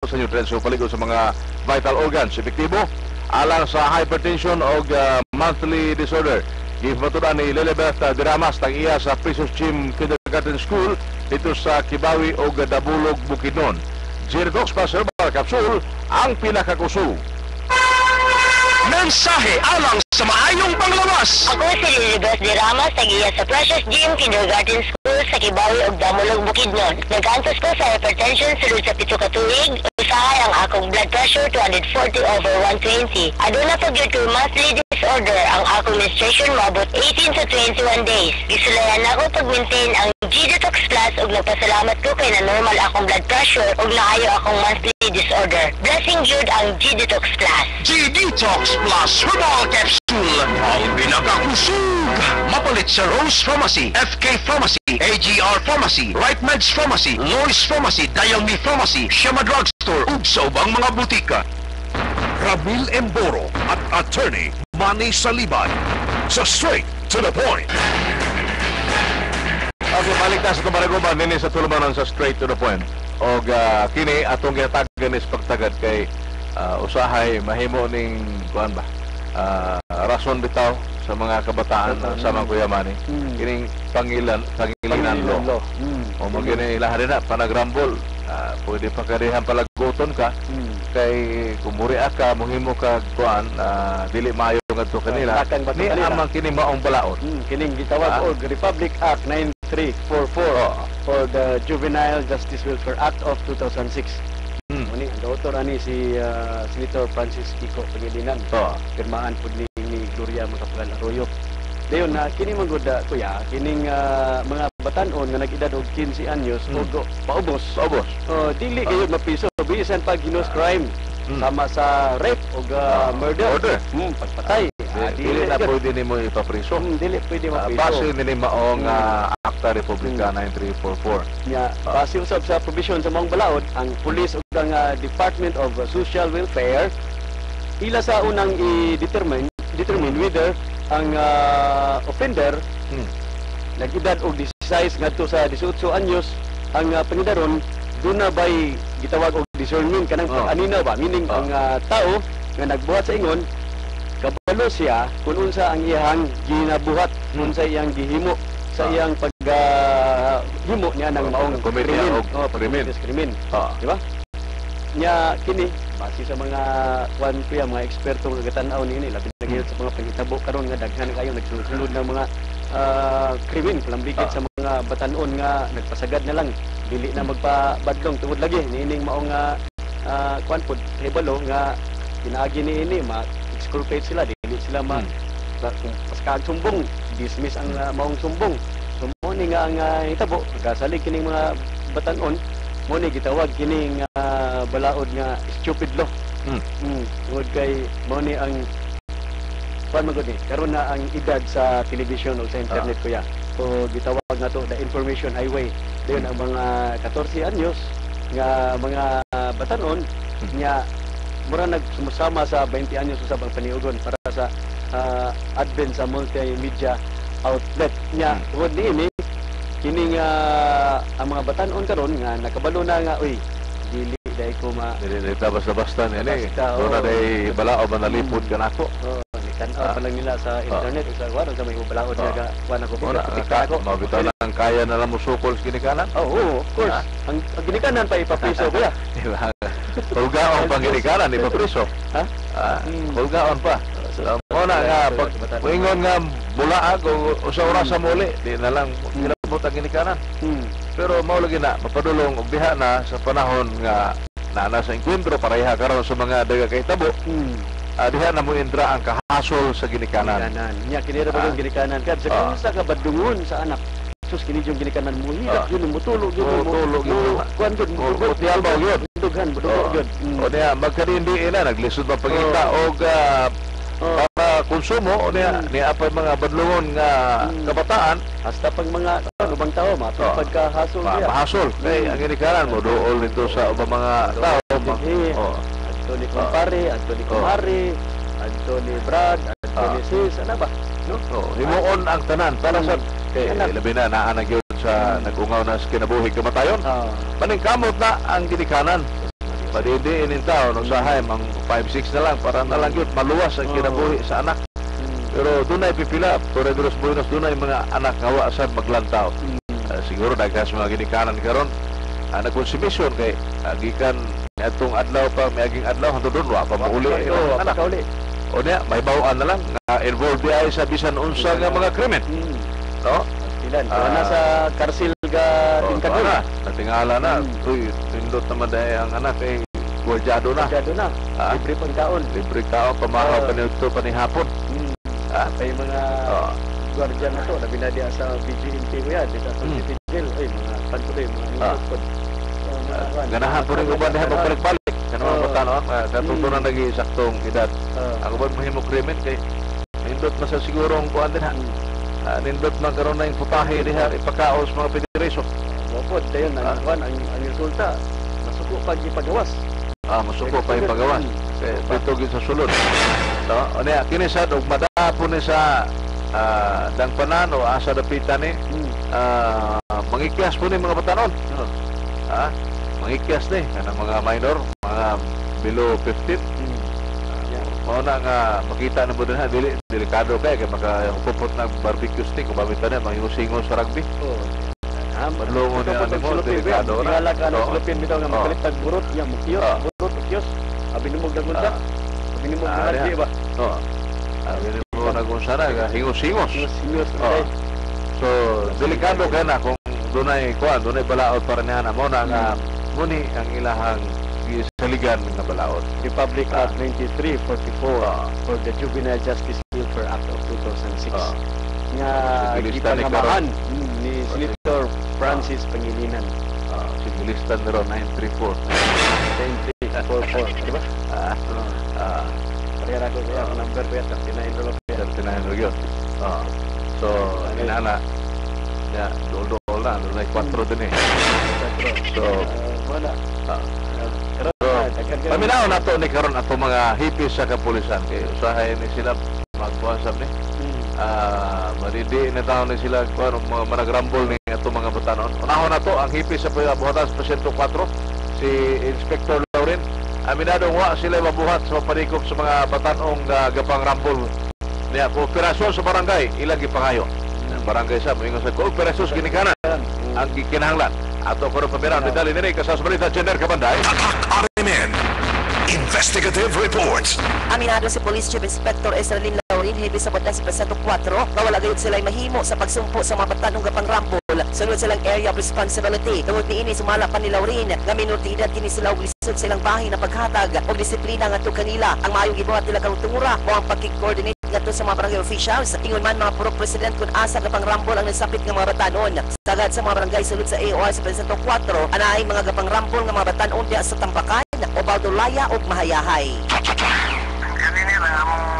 sa nutrients o paligod sa mga vital organs. Epektibo alang sa hypertension o monthly disorder. Gipatudan ni Lilibeth Diramas tang iya sa Precious Gym Kindergarten School dito sa Kibawi o Dabulog, Bukidnon. Genetox Plus Herbal Capsule ang pinakakusog. Mensahe alang sa maayong panglawas. Ako si Lilibeth Diramas, tagiya sa Precious Gym Kindergarten School sa Kibawi ug Damulog, Bukidnon. Nagkantos ko sa hypertension sulod sa 7 ka tuig. Usahay ang akong blood pressure 240/120. Aduna pa gyud ko monthly disorder ang akong menstruation mabot 18 sa 21 days. Gisulayan ako pag-maintain ang G-Detox Plus ug nagpasalamat ko kay na normal akong blood pressure ug naayo akong monthly disorder. Blessing jud ang G-Detox Plus. G-Detox Plus Herbal Capsule ang pinakakusog. Mapalit sa Rose Pharmacy, FK Pharmacy, AGR Pharmacy, Right Meds Pharmacy, Loris Pharmacy, Dialme Pharmacy, Shema Drugstore ug sa ubang mga butika. Ramil Emboro at Attorney Manny Salibay sa Straight to the Point. Okay, balik na sa Tumaragoban nini sa tulumanon sa Straight to the Point. Og kini atong ginatagan is pagtagad kay usahay mahimo ning kuan ba? Rason bitaw sa mga kabataan sa mga kuyamani. Kining pangilinan lo. O magini ilahan na panagrambol. Pwede pa karihan palaguton ka kay kumuri ka mohimo ka kuan dili maayo ngadto kanila ni amang kini maong balaod. Kining gitawag og Republic Act 9344 for the Juvenile Justice Welfare Act of 2006. Muni ang author ani si Senator Francis Kiko Pangilinan. Pirmaan pud ni Gloria Macapagal Arroyo. Dayon na kini manggoda kuya kining mga batan-on nga nag-edad og 15 anyos og paubos. Dili kayo mapiso bisan pag heinous crime sama sa rape o murder. Pagpatay. Dili na pwede nimo ipapriso. Dili pwede mapiso. Base nini maong Acta Republica 9344. Nya base usab sa provision sa maong balaod ang pulis ug ang Department of Social Welfare ila sa unang i-determine whether ang offender nag-edad og 16 ngadto sa 18 anyos ang pangidaron duna bay gitawag og discernment kanang pag-anina ba, meaning ang tao nga nagbuhat sa ingon kabalo siya kung unsa ang iyang ginabuhat, unsa iyang gihimo sa iyang paghimo niya ng maong krimen. Di ba? Nya kini base sa mga kwan kuya mga eksperto nga gatan-aw niini labi na gyud sa mga panghitabo karon nga daghan kayo nagsulod ng mga krimen palambigit sa mga batan-on nga nagpasagad na lang dili na magpabadlong tungod lagi niining maong kwan pod hebalo nga pinaagi niini ma-exculpate sila dili sila kung paskag sumbong dismiss ang maong sumbong so mo ni nga ang hitabo pagkasalig kining mga batan-on mo ni gitawag kining balaod nga stupid law. Tungod kay mo ni ang magod ni karon na ang edad sa television o sa internet kuya. So gitawag na to the information highway. Dayon ang mga 14 anyos nga mga batanon nya mura nagsumasama sa 20 anyos usab ang paniugon para sa advent sa multimedia outlet nya. Tungod niini kining ang mga batan-on karon nga nakabalo na nga uy dili dai ko dili basta-basta ni doon na day balao ba nalipod ka nako tan-aw pa lang nila sa internet sa wala sa may balaod nga kuan ako mabitaw na ang kaya na lang mo sukol sa ginikanan. Of course ang ginikanan pa ipapriso kuya. Hulgaon pang ginikanan ipapriso. Hulgaon pa. Muna nga pag ingon nga bulaag o sa orasa muli di na lang kilabot ang ginikanan. Pero mao lagi na mapadulong og diha na sa panahon nga naa sa enkwentro pareha karon sa mga daga kay tabo. Diha na mo indra ang kahasol sa ginikanan. Nya kini ra ba ginikanan kad sa unsa ka badungon sa anak. Sus kini yung ginikanan mo hilak yun mutulog yun kuan jud mo dialbaw yun dughan budulog yun. O niya magkarindi ina naglisod pa pangita og para konsumo o niya apay mga badlungon nga kabataan hasta pag mga ubang tao mapag kahasol niya. Mahasol kay ang ginikanan mo dool nito sa ubang mga tao. Anthony Compare, Anthony Kumari, Anthony Brad, Anthony Sis, ano ba? No? Himuon ang tanan para sa labi na naanag yun sa nag-ungaw na sa kinabuhig kamatayon. Paningkamot na ang ginikanan. Padidiin in taon, usahay, mang 5-6 na lang, para na lang yun, maluwas ang kinabuhi sa anak. Pero doon ay pipila, Corredores Buenos, doon ay mga anak ngawa sa maglantaw. Siguro dagkas mga ginikanan karon nagkonsumisyon kay gikan atong adlaw pa, may aging adlaw, hangtod doon, wa pa mauli. Anak, o niya, may bawaan na lang, involved di ay sa bisan unsa nga mga krimen. No? Ilan? Na sa karsil ga tingkadon. Natingala na. Uy, pindot naman dahil ang anak ay guardyado na. Guardyado na. Libre pang kaon. Libre kaon, pamahaw pa nito pa ni hapon. May mga guardian na to, labi na diya sa BGMP ko yan, dito sa City Jail. Ay, mga pantuloy, mga nilipod. Ganahan po rin uban dahil magpalik-balik. Ano mga batanon, katutunan lagi saktong edad. Ang uban mahimong krimen kay nindot na sa sigurong kuhan din ha. Nindot na karoon na yung putahe diha, ipakaos mga pedireso. Wapod, dayon, ang resulta, masuko pag ipagawas. Masuko pa yung pagawas. Dito gid sa sulod. No, ano kini sa og madapo ni sa dangpanan o asa dapitan ni mangikyas po ni mga batanon. Mangikyas ni kanang mga minor, mga below 15. Mao na nga makita na mo din ha, delikado kay makapupot na barbecue stick o pamitan na manghusingos sa rugby. Padulungon niya ni mo, delikado na. Wala ka na sulupin bitaw nga makalit tag burot, yang mukiyos, burot, mukiyos. Abinumog na gunda. Abinumog na rugby ba? Abinumog na gunda na, hingos-hingos. So, delikado ka na kung dunay balaod para niya na mo na nga muni ang ilahang saligan ng balaod. Republic Act 9344 for the Juvenile Justice Welfare Act of 2006. Nga ipangamahan ni Senator Francis Pangilinan. Sigilistan nero 934. 9344, di ba? Parehara ko kaya ang number ko yan, 39 yun. So, inana, dol-dol na, doon ay 4 din eh. So, wala. Paminaw na to ni karon ato mga hipis sa kapulisan kay usahay ni sila magbuhasab ni. Maridi na taon ni sila kuan mga managrambol ni ato mga batanon. Unahon na to ang hipis sa buhatas Presinto 4 si Inspector Lauren. Aminadong wa sila mabuhat sa panikop sa mga batanong gapang rambol niya kooperasyon sa barangay ilang gipangayo. Ang barangay sa moingon sa kooperasyon sa ginikanan ang gikinahanglan. Ato ko rin pamirang medali ni Rika sa Balita Gender Kabanday. RMN Investigative Report. Aminado si Police Chief Inspector Esralyn Laurin, hebi sa batas sa Presinto 4, na wala gayud sila'y mahimo sa pagsumpo sa mga batanong gapang rambol. Sunod silang area of responsibility. Tungod ni ini sumala pa ni Laurin nga minoridad kini sila og lisod silang bahin na paghatag og disiplina ngadto kanila. Ang maayong gibuhat nila kang tungura o ang pagki-coordinate ngadto sa mga barangay officials. Ingon man mga purok president kun asa gapang rambol ang nasapit nga mga batanon. Sagad sa mga barangay sulod sa AOR sa Presinto 4, anaay mga gapang rambol nga mga batanon diya sa Tampakan o Baldolaya o Mahayahay. Kanini lang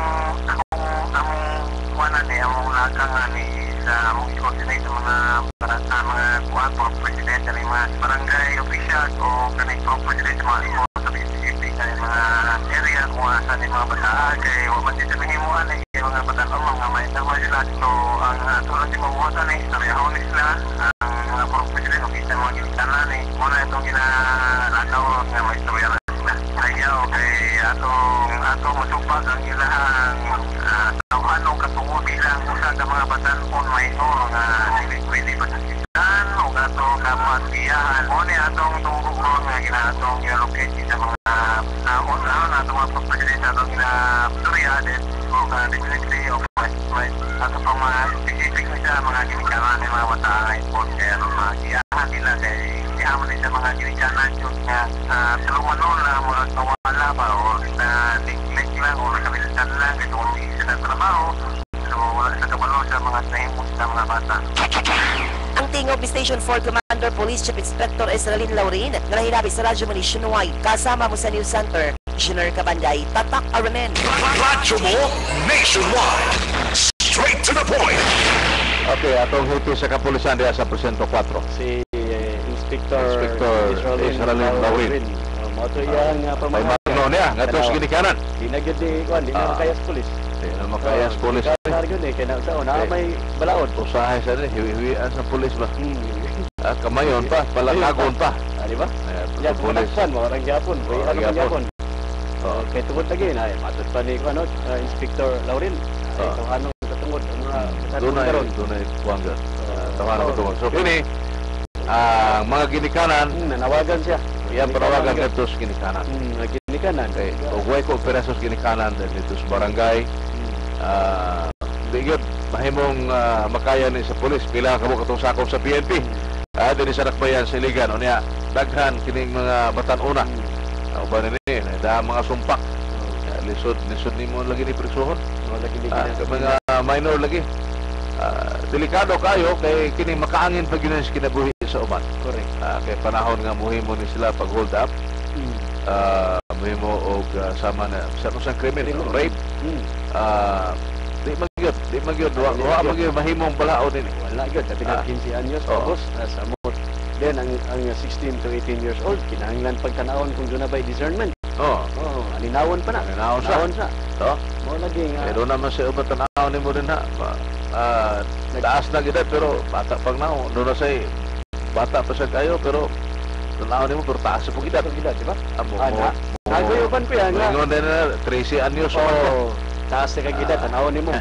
among kuwanan ni among lakang ni sa among coordinate sa mga kuwan po president ng mga barangay officials o kanang po president sa mga imo sa PCP sa mga area kung asa ni mga bataan kay wa man dito himuan ni mga bataan mga may tama sila so ang tulad ni mabuhatan ni istoryahan sila ang mga po president official mga ginikanan ni muna itong ginalataw nga may istoryahan ayaw kay atong masupag ang ilahang anong katungo bilang usa ka mga batan-on minor nga pwede pasakitan o ato kamatiyahan o ni atong tungkol nga ginatong i-allocate sa mga taon atong mga pagpasilita atong ginapuriyadet o definitely o ato pang mga specific sa mga ginikanan ng mga bataang sponsor magiyahan nila kay iyaman nila mga ginikanan yun nga tulungan na mga nawala ba o na neglect lang o nakabilitan lang ito kung hindi sila trabaho so wala sa kabalo sa mga nahimos sa mga bata. Ang tingog ni Station 4 Commander Police Chief Inspector Esralyn Laurin nga nahirabi sa Radyo mo nationwide kasama mo sa News Center Jenner Kabanday, Tatak RMN. Radyo mo nationwide. Straight to the point. Okay, atong hipis sa kapulisan diya sa Presinto 4. Si Inspector Esralyn Laurin. Moto yang May pamahalaan. magno niya, nga ito sa ginikanan. Di na gyud di kuan, di na makayas pulis. Di na makayas pulis. Gyud kay na sa una may balaod. Usahay sa rin, hiwi-hiwian sa pulis ba? Kamayon pa, palakagon pa. Di ba? Ya, pulis. kumatakpan mo, orang Japon. Boy, Orang ano man Japon. Japon. Kaya tungod lagi na, matod pa ni Inspector Laurel. Ito anong katungod, ang mga karon. Doon ay buwangga. Tawanan ko tungkol. So, kini, ang mga ginikanan, Nanawagan siya. yan parawagan dito sa ginikanan. Ginikanan. Okay, ugway ko operasyon sa ginikanan dito sa barangay. Bigyan, mahimong makaya ni sa pulis. Pila ka mo katong sakop sa PNP. Dili sa Dakbayan, sa Iligan. O niya, daghan kining mga batan-una. Uban ni, dahil mga sumpak. Lisod ni mo lagi ni prisuhon. Mga minor lagi. Delikado kayo kay kini makaangin pag yun sa kinabuhi sa uban. Correct. Kay panahon nga muhimo ni sila pag hold up. Muhimo og sama na sa usang krimen, rape. Di magyod wa magyod mahimong balaod ini. Wala yun, dati na 15 anyos, tapos sa mot. Then, ang 16 to 18 years old, kinahanglan pagtanawon kung doon na ba'y discernment. Alinawon pa na. Alinawon siya. Mo lagi nga. Pero naman sa ubat tanaw ni mo din ha. Taas na gid pero bata pag naon. Doon na say bata pa siya kayo pero tanaw ni mo pero taas po gid di ba? Amo. Nagayoban ko yan nga. Ngon din na 13 anyos man. Taas na kagida, tanawon ni mo.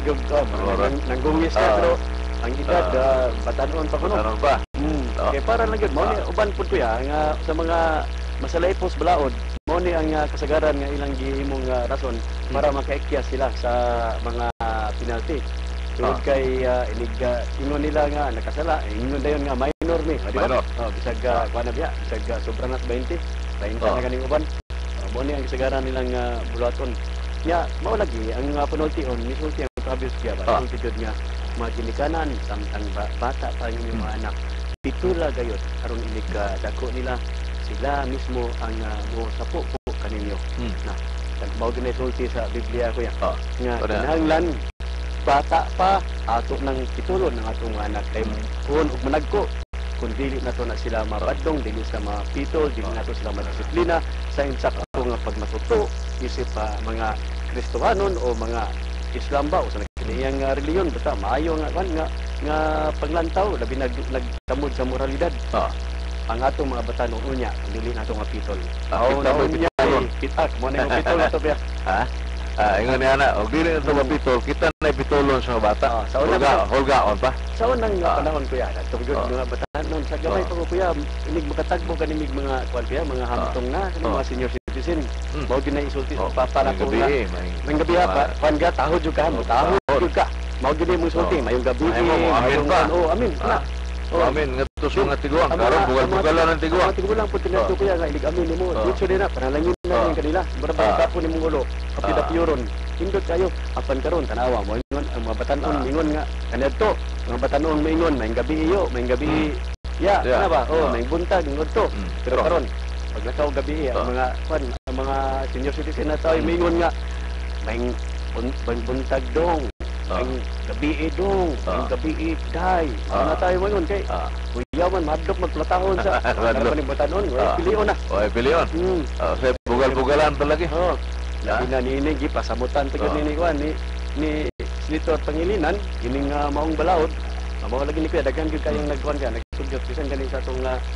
Nanggungis ka pero ang edad batanon pa kuno. Ano ba? Kaya para lang yun, mauni uban po ko ya nga sa mga masalaypos balaod, mauni ang kasagaran nga ilang gihimong rason para makaikyas sila sa mga penalty. Tungod kay ingon nila nga nakasala, ingon dayon nga minor ni, di ba? Bisag kuan na biya, bisag sobra na 20 na ganing uban. Mauni ang kasagaran nilang bulaton. Ya, mao lagi ang penulti-on, misulti ang abuse kaya ba? Sulti jud nga mga ginikanan samtang bata pa yung mga anak. Pitula gayot aron inig dako nila sila mismo ang mo sapo po kaninyo. Na mao dinay sulti sa Biblia ko yan. Nga kinahanglan bata pa ato nang pitulon ng atong anak kay kun ug managko kun dili nato na sila mabadlong, dili sila mapitol, dili nato sila madisiplina sa insakto nga pagmatuto isip mga Kristohanon o mga Islam ba o sa nagkiniyang reliyon basta maayo nga paglantaw labi nagtamod sa moralidad. Ang atong mga bata nung unya dili nato nga pitol. Unya pitak mo na pitol nato biya. Ingon ni ana, og dili nato mapitol, kita na pitolon sa bata. Sa una holgaon pa. Sa unang panahon ko yan, tugod mga bata noon sa gamay pa ko kuya, inig makatagbo kanimig mga kuan kuya, mga hamtong na, mga senior citizen. Mao ginay isulti sa papa na ko na. Mayong gabi pa, kuan ga taho jud ka, taho jud ka. Mao gid mo isulti, mayong gabi. Amin pa. Amin. Amin nga tusong nga tiguang, karon bugal-bugalan ang tiguang. Tiguang po tinato kuya nga ilig amin nimo. Dito din na panalangin na ning kanila. Murag tapo nimong ulo, kapida piuron. Indot kayo apan karon tanawa mo ingon ang mga batan-on mingon nga kanadto. Mga batan-on mingon mayong gabi iyo, mayong gabi ya, ana ba? Mayong buntag ingon to. Pero karon pag nakaw gabi ang mga kwan, ang mga senior citizen na tayo mingon nga mayong buntag dong. Ang gabi dong, ang gabi day. Ano tayo mo yun kay kuyaman madlok magplatahon sa maning batanon, pilion na. Pilion. Sa bugal-bugalan palagi. Labi na niinig pasamutan pa gani ni kuan ni Senator Pangilinan ining maong balaod. Mao lagi ni kuya daghan gyud kayong nagkuan ka, nagsugyot bisan gani sa atong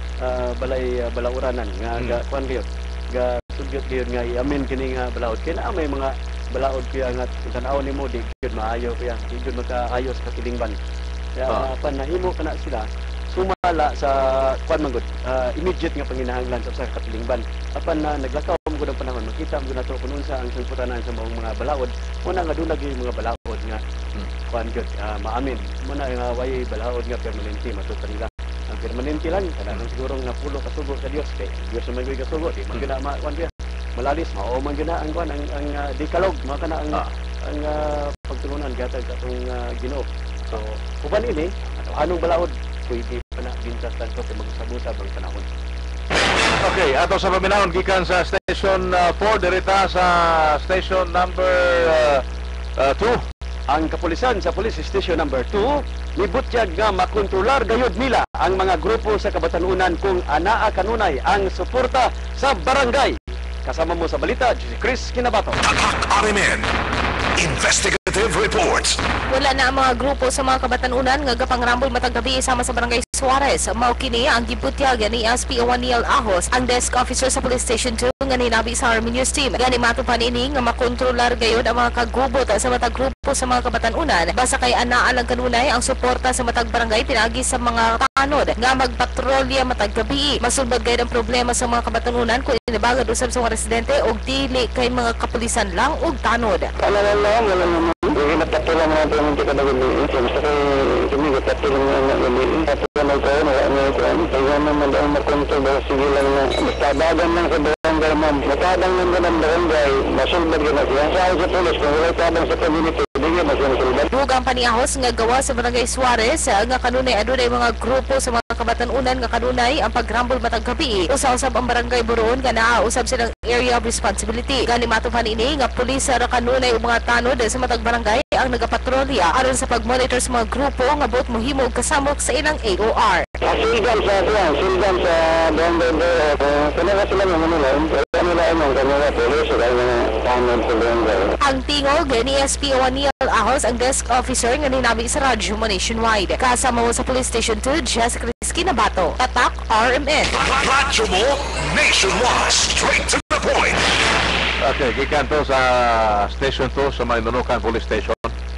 balay balauranan nga kuan gyud. Ga sugyot gyud nga iamin kini nga balaod. Kaya na may mga balaod kuya nga tanaw nimo di gyud maayo kuya, di gyud magkaayo sa katilingban. Kaya panahimo kana sila sumala sa kuan man gud immediate nga panginahanglan sa katilingban. Apan naglakaw mo gud ang panahon makita mo nato kun unsa ang sangputanan sa mga balaod. Una nga dunag yung mga balaod nga kuan gud maamin. Muna nga way balaod nga permanente matuto nila. Ang permanente lang kana siguro nga pulo ka sugo sa Dios kay Dios sa may kasugo di man gyud ma kuan gyud malalis mao man gyud ang kuan ang dikalog mao kana ang pagtulunan gatag atong Ginoo. So uban ini anong balaod pwede pa na bintas tanto kay magsabuta bang panahon. Okay, ato sa paminahon gikan sa station 4 direta sa station number 2. Ang kapulisan sa Police Station number 2 nibutyag nga makontrolar gayud nila ang mga grupo sa kabatanunan kung anaa kanunay ang suporta sa barangay. Kasama mo sa balita, si Chris Kinabato. Tatak RMN Investigative Reports. Wala na ang mga grupo sa mga kabatanunan nga gapangrambol matag gabi sama sa barangay Suarez. Mao kini ang gibutyagan ni SP Owaniel Ahos, ang desk officer sa Police Station 2 nga hinabi sa Army News Team. Gani matupan ini nga makontrolar gayud ang mga kagubot sa matag grupo sa mga kabatanunan. Basta kay anaa lang kanunay ang suporta sa matag barangay pinagi sa mga tanod nga magpatrolya matag gabi. Masulbad gayud ang problema sa mga kabatanunan kung inibagad usab sa mga residente og dili kay mga kapulisan lang og tanod. Wala naman. Hindi nagkatulang natin hindi ka nagulili. Basta kay kami nagkatulang nagulili. Katulang ko, kaya naman daw makontrol daw sige lang na magkadagan lang sa barangay ma'am. Magkadang lang ng barangay, masulbad ka na siya. Sa pulis, kung wala kadang sa community, hindi nga masulbad. Dugang panihahos nga gawa sa barangay Suarez nga kanunay adunay mga grupo sa mga kabatanunan nga kanunay ang pagrambol matag gabi. Usa-usab ang barangay Buron nga naa-usab silang area of responsibility. Gani matupan ini nga pulis ra kanunay og mga tanod sa matag barangay ang nagapatrolya aron sa pagmonitor sa mga grupo nga bot mohimo og kasamok sa ilang AOR. Sildan sa barangay Buron. Kanila sila nga manila. Kanila ang kanila pulis o kanila tanod sa barangay. Ang tingog ni SP Owaniel Ahos, ang desk officer nga ninabi sa radyo mo nationwide. Kasama mo sa Police Station 2, Jessica Kinabato. Tatak RMN. Radyo mo nationwide, straight to the point. Okay, gikan to sa Station 2 sa Maynookan Police Station.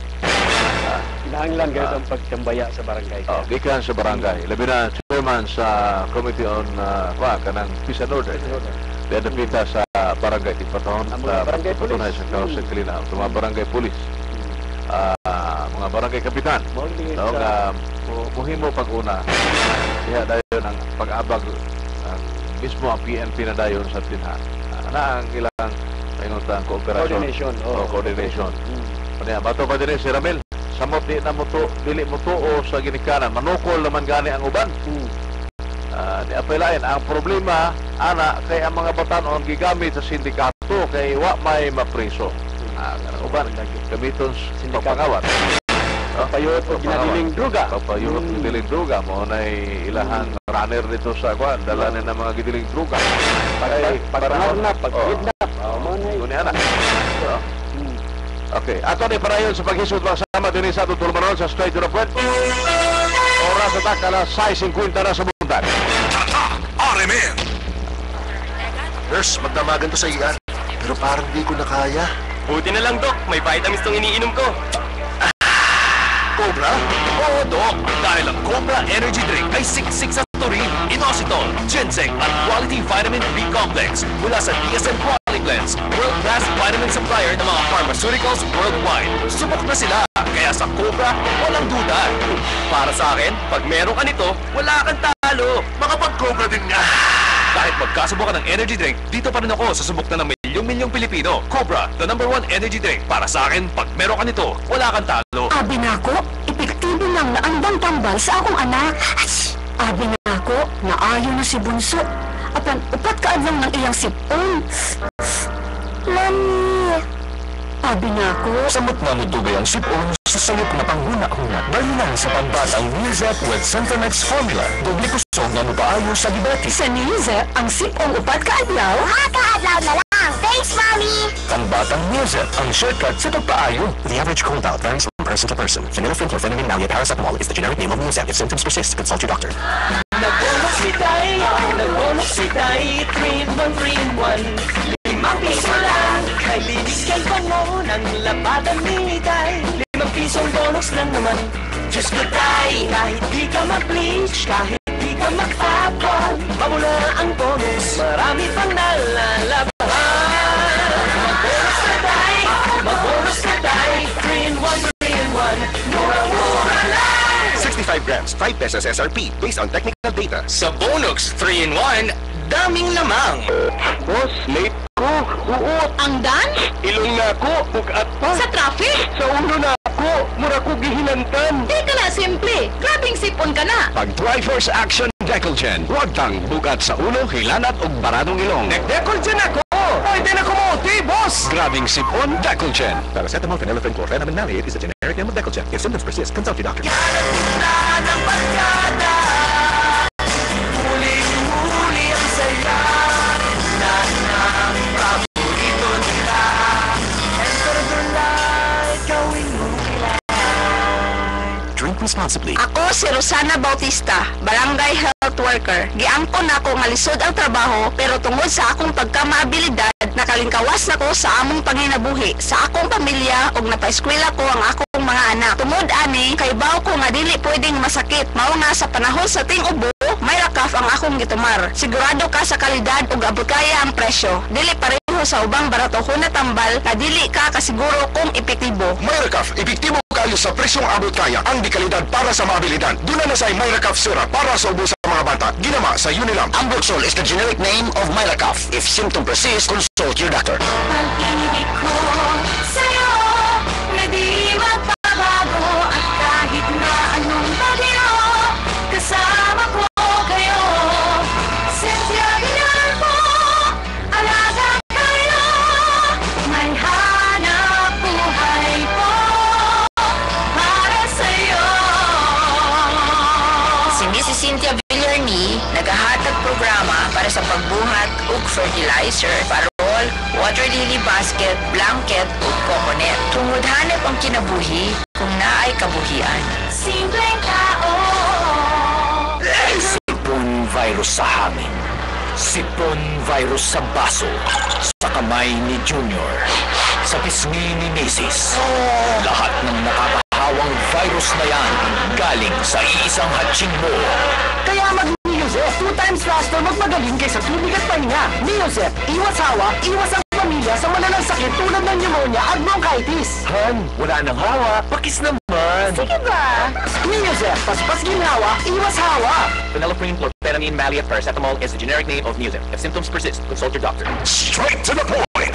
Kinahanglan gayud ang pagtambaya sa barangay. Gikan sa barangay. Labi na chairman sa Committee on kanang Peace and Order. Dia napita sa barangay Tipatahon Ang mga barangay police. Patunay sa Kausay Kalinaw, sa mga barangay police. Mga barangay kapitan. No, nga muhimo pag-una. Kaya dayon ang pag-abag mismo ang PNP na dayon sa tinha. Na ang ilang pangutang kooperasyon. Coordination. Coordination. Kanya bato pa din si Ramel. Samot di na mo to, dili mo to o sa ginikanan. Manukol naman gani ang uban. Di apelain ang problema ana kay ang mga batanon gigamit sa sindikato kay wa may mapriso. Kanang uban gamiton sa pangawat. Papayot o ginadiling druga. Papayot gidiling druga mo na ilahang runner dito sa kwan dala na mga gidiling druga. Pag-kidnap. Kunyana. Okay, ato ni parayon sa paghisod sama din sa tutulmanon sa straight to the point. Oras sa takala 6:50 na sa buntan. Tatak RMN. Nurse, magdamagan to sa iyan. Pero parang di ko na kaya. Buti na lang, Doc. May vitamins tong iniinom ko. Cobra? Oo, Doc. Dahil ang Cobra Energy Drink ay siksik sa taurine, inositol, ginseng at quality vitamin B complex mula sa DSM Quality Blends, world-class vitamin supplier ng mga pharmaceuticals worldwide. Subok na sila, kaya sa Cobra, walang duda. Para sa akin, pag meron ka nito, wala kang talo. Makapag-Cobra din nga. Kahit magkasubok ka ng energy drink, dito pa rin ako sa subok na ng milyong-milyong Pilipino. Cobra, the #1 energy drink. Para sa akin, pag meron ka nito, wala kang talo. Abi nako, epektibo lang na andang tambal sa akong anak. Abi nako, naayo na si Bunso. Apan upat ka adlang ng iyang sipon. Mami. Abi nako. Samot na mutugay ang sipon sa sayop na panghuna-huna. Dahil lang sa pambatang Nizet with Centronex Formula. Doble kusog na mupaayo sa diabetes. Sa Niza, ang sipong upat ka adlaw. Kaadlaw na lang. Thanks, Mommy! Ang batang Nizet ang shortcut sa pagpaayo. The average cold bout varies from person to person. Phenylephrine, chlorpheniramine, Nalia, paracetamol is the generic name of Nizet. If symptoms persist, consult your doctor. Nagbolok si Tay, 3-in-1, 5 piso lang. Ay binigyan pa mo ng lapatan ni Tay. 5 pisong bonus lang naman. Diyos ko Tay, kahit di ka mag-bleach, kahit di ka mag-tapon, mawala ang bonus, marami pang nalalaban. Mag-bonus na Tay, 3-in-1, mura-mura lang. 65 grams, 5 pesos SRP, based on technical data. Sa Bonux 3-in-1, daming lamang. Boss, late ko. Uot. Ang dan? Ilong na ako. Bugat pa. Sa traffic? Sa ulo na ako. Mura ko gihinantan. Di ka na simple. Grabing sipon ka na. Pag Triforce Action Decolgen, huwag kang bugat sa ulo, hilanat o baradong ilong. Nag-decolgen ako. Pwede na kumuti, boss. Grabing sipon, Decolgen. Paracetamol, phenylephrine, chlorpheniramine, Maleate is the generic name of Decolgen. If symptoms persist, consult your doctor. ng barkada, huling-huli ang saya na ng paborito nila. Enter the light, gawin mo kilay. Drink Drink responsibly. Ako si Rosana Bautista, barangay health worker. Giangkon nako nga lisod ang trabaho pero tungod sa akong pagkamaabilidad nakalingkawas nako sa among panginabuhi sa akong pamilya ug napaeskwela ko ang akong mga anak. Tungod ani kay baw ko nga dili pwedeng masakit mao nga sa panahon sa ting-ubo may rakaf ang akong gitumar. Sigurado ka sa kalidad ug abot kaya ang presyo. Dili pareho sa ubang baratohon na tambal na dili ka kasiguro kung epektibo. Myracaf, epektibo kayo sa presyong abot kaya ang dekalidad para sa maabilidad. Duna na sa Myracaf syrup para sa ubo sa mga bata. Ginama sa Unilam. Ambroxol is the generic name of Myracaf. If symptom persists, consult your doctor. Pag-ibig ko sa'yo na di magbabago at kahit na anong bagyo kasama ko kayo. Cynthia Villarpo, alaga kayo, may hanap buhay po para sa'yo. Si Mrs. Cynthia Villarni nagahatag programa para sa pagbuhat ug fertilizer, parol, water lily basket, blanket ug coconut. Tungod hanap ang kinabuhi kung naay kabuhian. Simpleng tao. Sipon virus sa hangin. Sipon virus sa baso. Sa kamay ni Junior. Sa pisngi ni Mrs. Lahat ng nakakahawang virus na yan galing sa iisang hatching mo. Kaya mag-Neosep 2 times faster magmagaling kaysa tubig at pahinga. Neosep, iwas hawa, iwas ang pamilya sa malalang sakit tulad ng pneumonia at bronchitis. Han, wala nang hawa. Pakis naman. Sige ba? Neosep, paspas ginhawa, iwas hawa. Phenylephrine, chlorphenamine, maleate, paracetamol is the generic name of Neosep. If symptoms persist, consult your doctor. Straight to the point.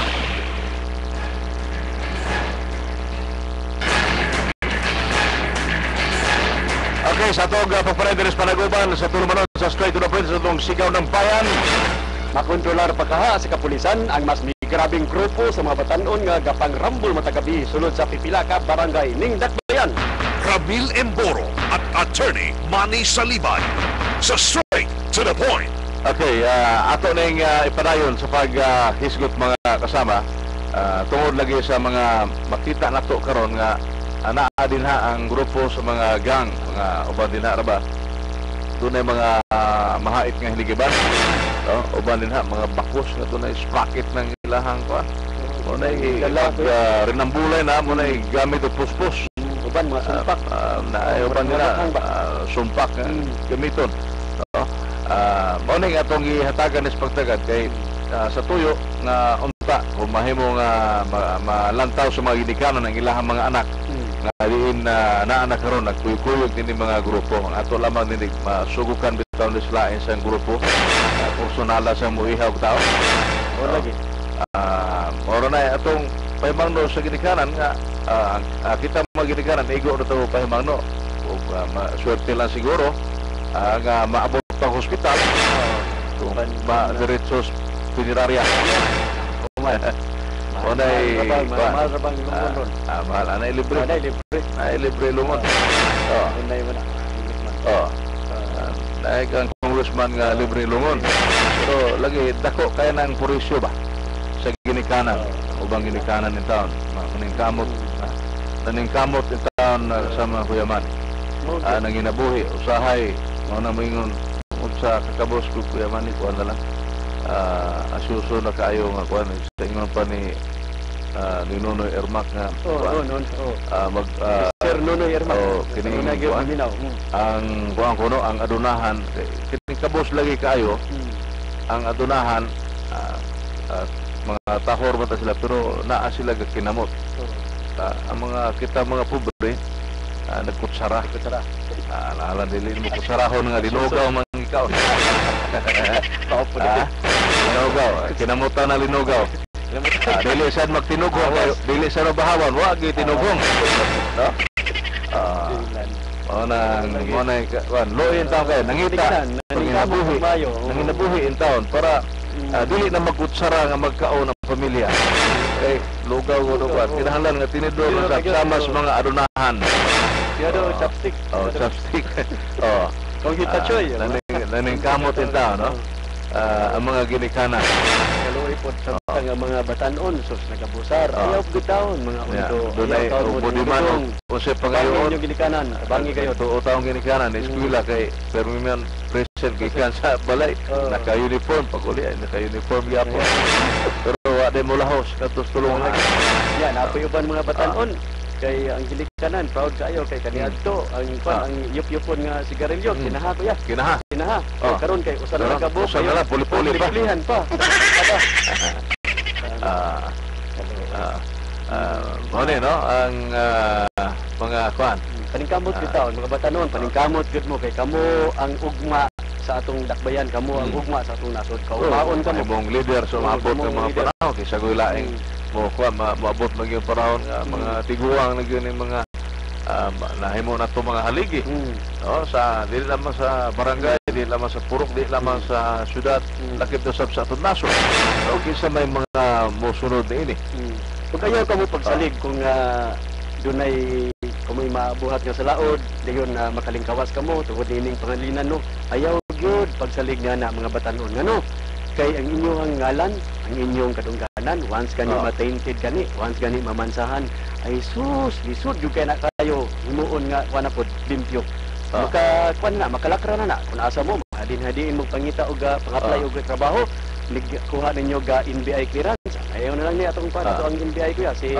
Okay, sa itong pagparenderes panaguban sa tulumanon sa straight to the point sa itong sigaw ng bayan. Makontrolar pagkaha sa kapulisan ang mas migrabing grupo sa mga batanon nga gapang rambol matagabi sulod sa Pipilaka, Barangay Ning Dakbayan. Ramil Emboro at Attorney Manny Salibay sa Straight to the Point. Okay, ato na yung ipadayon sa paghisgot mga kasama tungod lagi sa mga makita na to karon nga naa din ha ang grupo sa mga gang, mga uban din ha ba? Doon ay mga mahait nga hiligiban. Uban din ha, mga bakos nga doon ay sprocket ng ilahang ko. Muna ay rinambulay na, muna ay gamit o puspos. Uban mga sumpak. Uban nila, sumpak gamiton. Muna yung atong ihatagan is pagtagad kay sa tuyo nga unta kung mahimo nga malantaw sa mga ginikanon ng ilahang mga anak nga diin naanak karon nagkuyog din mga grupo. Ang ato lamang din masugukan bitaw ni sila sa grupo. Personala sa muihaw tao. O lagi. Oro na atong pahimangno sa ginikanan nga kita mga ginikanan igo na ito pahimangno. Swerte lang siguro nga maabot pang hospital. Diretsos funeraria. Onay mahal anay libre. Anay libre lumon. Unay mo na. Naay kang congressman nga libre lumon. Pero lagi dako kaya nang purisyo ba sa ginikanan, ubang ginikanan ni taon. Naning kamot ni taon sa mga kuyaman. Nanginabuhi usahay mo na moingon sa kakabos ko kuyaman ni kuan na lang. Asuso na kayo nga kuan sa ingon pa ni Nonoy Ermac nga Sir Nonoy Ermac kini ang kuan kuno ang adunahan kini kabos lagi kayo ang adunahan mga tahor ba sila pero naa sila kinamot ang mga kita mga pobre nagkutsara alaala dili mo kutsarahon nga linugaw man ikaw linugaw kinamutan na linugaw dili sad magtinugong dili sa bahawan wa gi tinugong mo na loyin taon kayo nangita nanginabuhi in taon para dili na magkutsara nga magkaon ang pamilya lugaw ko ba kinahanglan nga tinidor sa tamas mga adunahan chopstick chopstick kung hitachoy naning kamot in taon no ang mga ginikanan po samtang nga mga batanon sus nagabusar. Ayaw bitaon mga undo. Dunay budiman unsay pangayon yung ginikanan, bangi kayo. Tuo taong ginikanan eskwela kay permian present gikan sa balay naka-uniform paguli ay naka-uniform gyapon. Pero wa day mo lahos katos tulungan. Yan, apoy uban mga batanon. Kay ang ginikanan proud kayo kay kaniadto ang yup-yupon nga sigarilyo kinaha ko ya. Kinaha. Karon kay usa na nagabo kayo. Puli-puli pa. Pilihan pa. Ano no ang mga kuan paningkamot bitaw mga batanon paningkamot gud mo kay kamo ang ugma sa atong dakbayan kamo ang ugma sa atong nasod kaumaon kamo mong leader sa maabot ng mga panahon kay sa laing mo kuan maabot magyud panahon nga mga tiguang na gyud mga nahimo na to mga haligi sa dili lamang sa barangay dili lamang sa purok dili lamang sa syudad lakip to sab sa atong nasod o kinsa may mga mosunod niini kung kayo kamo pagsalig kung dunay kung may maabuhat nga sa laod dayon na makalingkawas kamo tungod ining pangalinan no ayaw gyud pagsalig nga na mga batanon ngano kay ang inyong ngalan ang inyong kadungganan once gani ma-tainted gani once gani mamansahan ay sus lisod gyud kay na kayo himuon nga kuan pod limpyo makalakra na kung asa mo hadin-hadiin mo pangita og pang-apply og trabaho kuha ninyo ga NBI clearance ayaw na lang ni atong ang NBI kuya si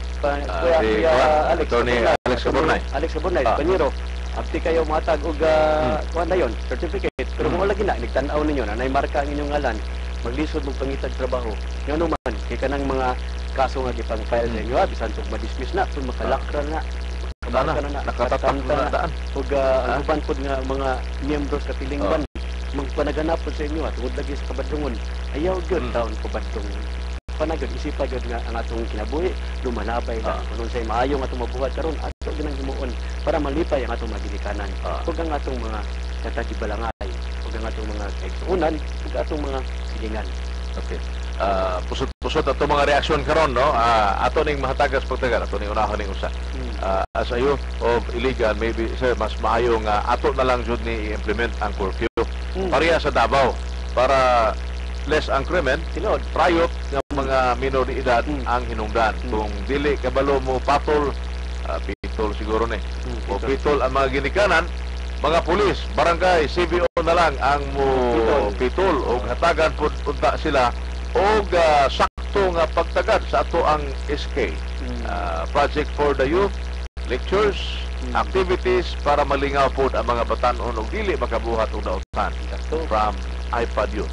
Alex Saburnay Panyero abti kayo matag og kuan dayon certificate pero mo lagi na nigtan-aw ninyo na nay marka ang inyong ngalan maglisod mo pangitag trabaho ngano man kay kanang mga kaso nga gipang-file sa inyo bisan tug ma-dismiss na kung makalakra na nakatatak na daan ug ang uban pod nga mga miyembro sa pilingban magpanaganap po sa inyo tungod lagi sa kabadlungon ayaw gyud taon ko badlong panagod isipa gyud nga ang atong kinabuhi lumalabay lang kunon say maayo nga atong mabuhat karon ato ginang himuon para malipay ang atong maginikanan ug ang atong mga katagibalangay ug ang atong mga kaigsuonan ug atong mga silingan. Okay. Pusot ato mga reaksyon karon no ato ning mahatagas pagtagan ato ning unahon ning usa as a youth of illegal maybe sir mas maayo nga ato na lang jud ni i-implement ang curfew pareha sa Davao para less ang krimen riot ng mga minor de edad ang hinungdan kung dili kabalo mo patol pitol siguro ni o pitol ang mga ginikanan mga pulis barangay CBO na lang ang mo pitol o hatagan pud unta sila og sakto nga pagtagad sa ato ang SK project for the youth lectures activities para malingaw pod ang mga batan-on og dili makabuhat og daotan from iPad Youth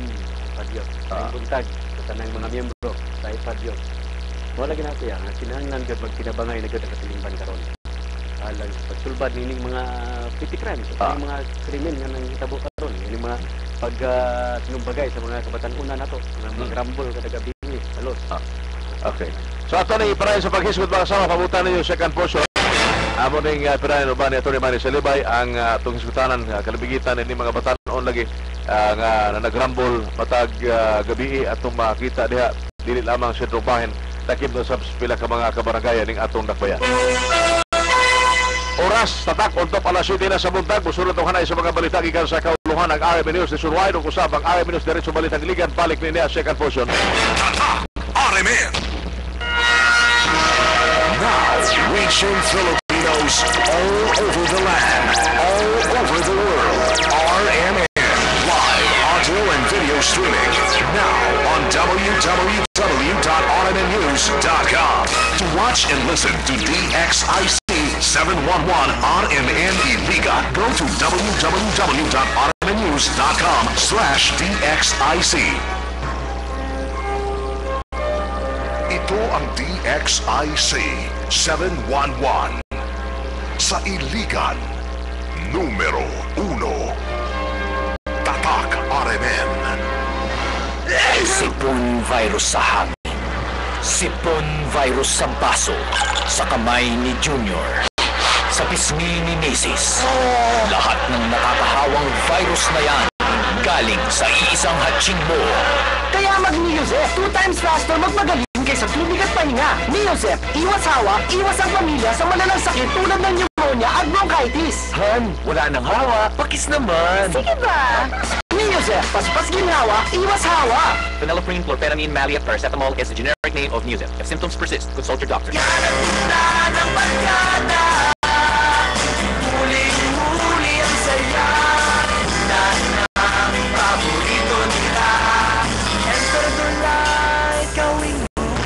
buntag sa tanang mga miyembro sa iPad Youth wala ginako ya kinahanglan gyud magkinabangay na gyud ang katilingban karon alang pagsulbad nining mga petty crimes mga krimen nga nanghitabo karon ini mga pagtinumbagay sa mga kabatan-unan nato mga grumble kada gabi halos okay so ato ni para sa paghisgot mga sama pabutan ninyo second portion amo ning pirayan uban ni Atty. Manny Salibay ang atong hisgutanan kalabigitan ni mga batan-on lagi nga nagrumble matag gabi atong makita diha dili lamang sa trubahin takip na sa pila ka mga kabarangay ning atong dakbayan. Oras tatak untop alas 7 na sa buntag busulod ang hanay sa mga balita gikan sa kauluhan ang RMN News nationwide ug usab ang RMN News diretso balitang ligan balik ni niya second portion. Tatak RMN. Now reaching Filipinos all over the land, all over the world. RMN live audio and video streaming now on www.rmnnews.com. To watch and listen to DXIC 711 RMN Iliga, go to www.rmnnews.com/DXIC. Ito ang DXIC 711 sa Iligan, numero 1. Tatak RMN. Sipon virus sa hangin. Sipon virus sa baso. Sa kamay ni Junior. Sa pisngi ni Macy's. Lahat ng nakakahawang virus na yan galing sa iisang hatchingbo. Kaya mag-Neosep, 2 times faster magmagaling kaysa klinik at pahinga. Neosep, iwas hawa, iwas ang pamilya sa malalang sakit tulad ng pneumonia at bronchitis. Han, wala nang hawa. Pakis naman. Sige ba? Music, paspas ginhawa, iwas hawa. Phenylephrine, chlorphenamine, maleate, paracetamol is the generic name of Music. If symptoms persist, consult your doctor. Yan ang tunda ng barkada. Huling-huli ang saya. Lahat ng paborito nila. Enter the light, gawing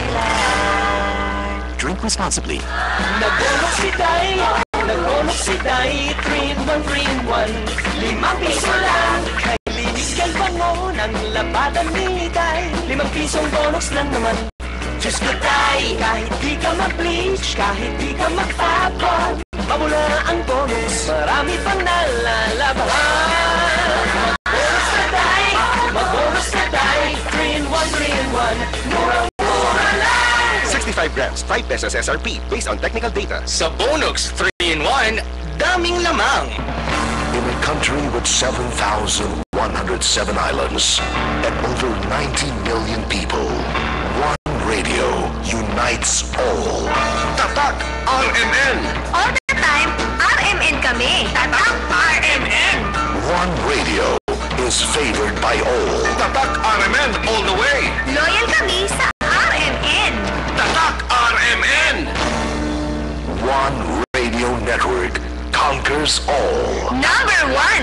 kilay. Drink responsibly. Nagulok si Day, 3-in-1, 3-in-1. 5 piso lang, kay linis kay bango ng labatan ni Day. 5 pisong bonus lang naman. Diyos ko Day, kahit di ka mag-bleach, kahit di ka magpapag, mabula ang bonus, marami pang nalalabahan. Mag-bonus na Day, mag-bonus na Day. 3-in-1, 3-in-1, murang-mura lang. 65 grams, 5 pesos SRP, based on technical data. Sa Bonux 3-in-1, daming lamang. In a country with 7,107 islands and over 90 million people, one radio unites all. Tatak RMN. All the time, RMN kami. Tatak RMN. One radio is favored by all. Tatak RMN all the way. Loyal kami sa RMN. Tatak RMN. One radio network conquers all. Number 1.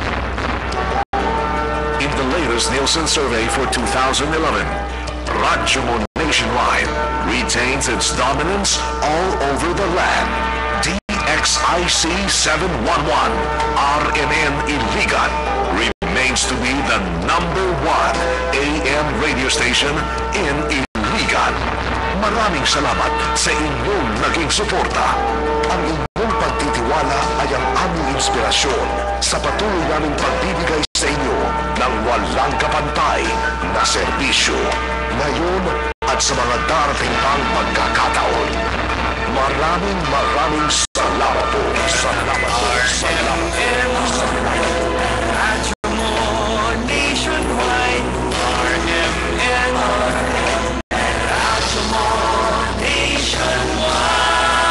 In the latest Nielsen survey for 2011, Radyo Mo nationwide retains its dominance all over the land. DXIC 711 RMN Iligan remains to be the number 1 AM radio station in Iligan. Maraming salamat sa inyong naging suporta. Ang inyong pagtitiwala ay ang aming inspirasyon sa patuloy naming pagbibigay sa inyo ng walang kapantay na serbisyo ngayon at sa mga darating pang pagkakataon. Maraming salamat po. Salamat po. Salamat po. Radyo mo nationwide, RMN. Radyo mo nationwide.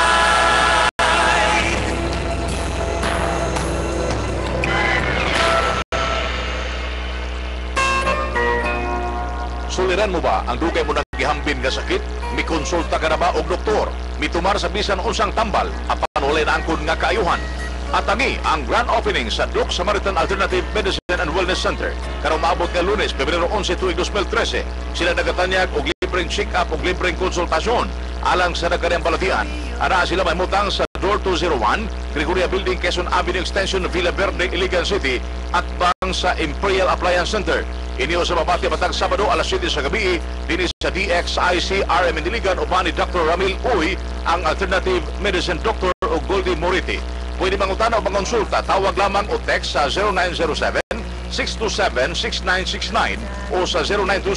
Suliran mo ba ang dugay mo nagihambin nga sakit? Mikonsulta ka na ba og doktor? Mitumar sa bisan unsang tambal apan walay naangkon nga kaayuhan? Atani ang grand opening sa Doc Samaritan Alternative Medicine and Wellness Center karong maabot nga Lunes, Pebrero 11, tuig 2013. Sila nagatanyag og libreng check-up og libreng konsultasyon alang sa nagkariang balatian. Ana sila may mutang sa Door 201, Gregoria Building, Quezon Avenue Extension, Villa Verde, Iligan City at bang sa Imperial Appliance Center. Iniyo sa Mabati matag Sabado alas 7 sa gabi dinis sa DXIC RM Iligan upan ni Dr. Ramil Uy, ang Alternative Medicine Doctor o Goldie Moriti. Pwede mangutana o mangonsulta, tawag lamang o text sa 0907-627-6969 o sa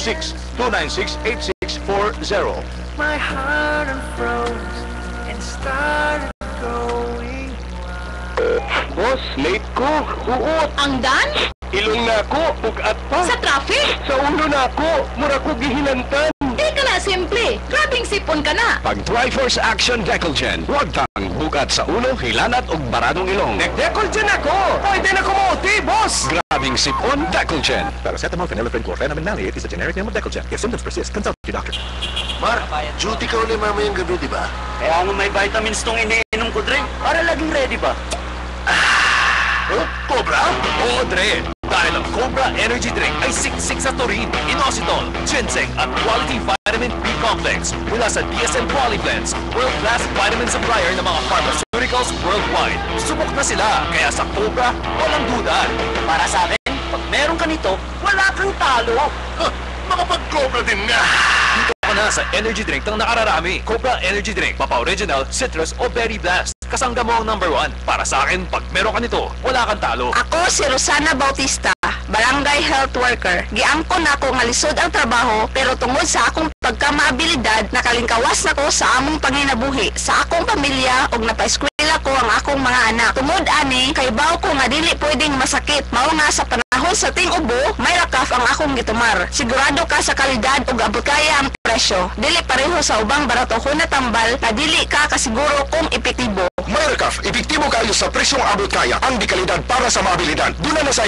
0926-296-8640. My heart unfroze and started going. Boss, late ko. Uot. Ang dan? Ilong na ako. Bugat pa. Sa traffic? Sa ulo na ako. Mura ko gihinantan. Di ka na simple. Grabing sipon ka na. Pag Triforce Action Decolgen, huwag tang bugat sa ulo, hilanat ug baradong ilong. Decolgen ako. Pwede na kumuti, boss. Grabing sipon, Decolgen. Paracetamol, phenylephrine, chlorphenamine, maleate is the generic name of Decolgen. If symptoms persist, consult your doctor. Mar, duty ka ulit mamayang gabi, di ba? Kaya nga may vitamins tong iniinom ko, Dre. Para laging ready ba? Oh, Cobra? Oo, Dre. Dahil ang Cobra Energy Drink ay siksik sa taurine, inositol, ginseng at quality vitamin B complex mula sa DSM Qualiblends, world-class vitamin supplier ng mga pharmaceuticals worldwide. Subok na sila, kaya sa Cobra, walang duda. Para sa akin, pag meron ka nito, wala kang talo. Makapag-Cobra din nga! Dito ka na sa energy drink ng nakararami. Cobra Energy Drink, Papa Original, Citrus o Berry Blast. Kasangga mo ang number 1. Para sa akin, pag meron ka nito, wala kang talo. Ako si Rosana Bautista, barangay health worker. Giangkon ako nga lisod ang trabaho pero tungod sa akong pagkamaabilidad nakalingkawas nako sa among panginabuhi sa akong pamilya ug napaeskwela ko ang akong mga anak. Tungod ani kay baw ko nga dili pwedeng masakit. Mao nga sa panahon sa ting-ubo, may rakaf ang akong gitumar. Sigurado ka sa kalidad ug abot kaya ang presyo. Dili pareho sa ubang barato ko na tambal na dili ka kasiguro kung epektibo. Mayrakaf, epektibo kayo sa presyong abot kaya ang di kalidad para sa mabilidad. Duna na sa Mayrakaf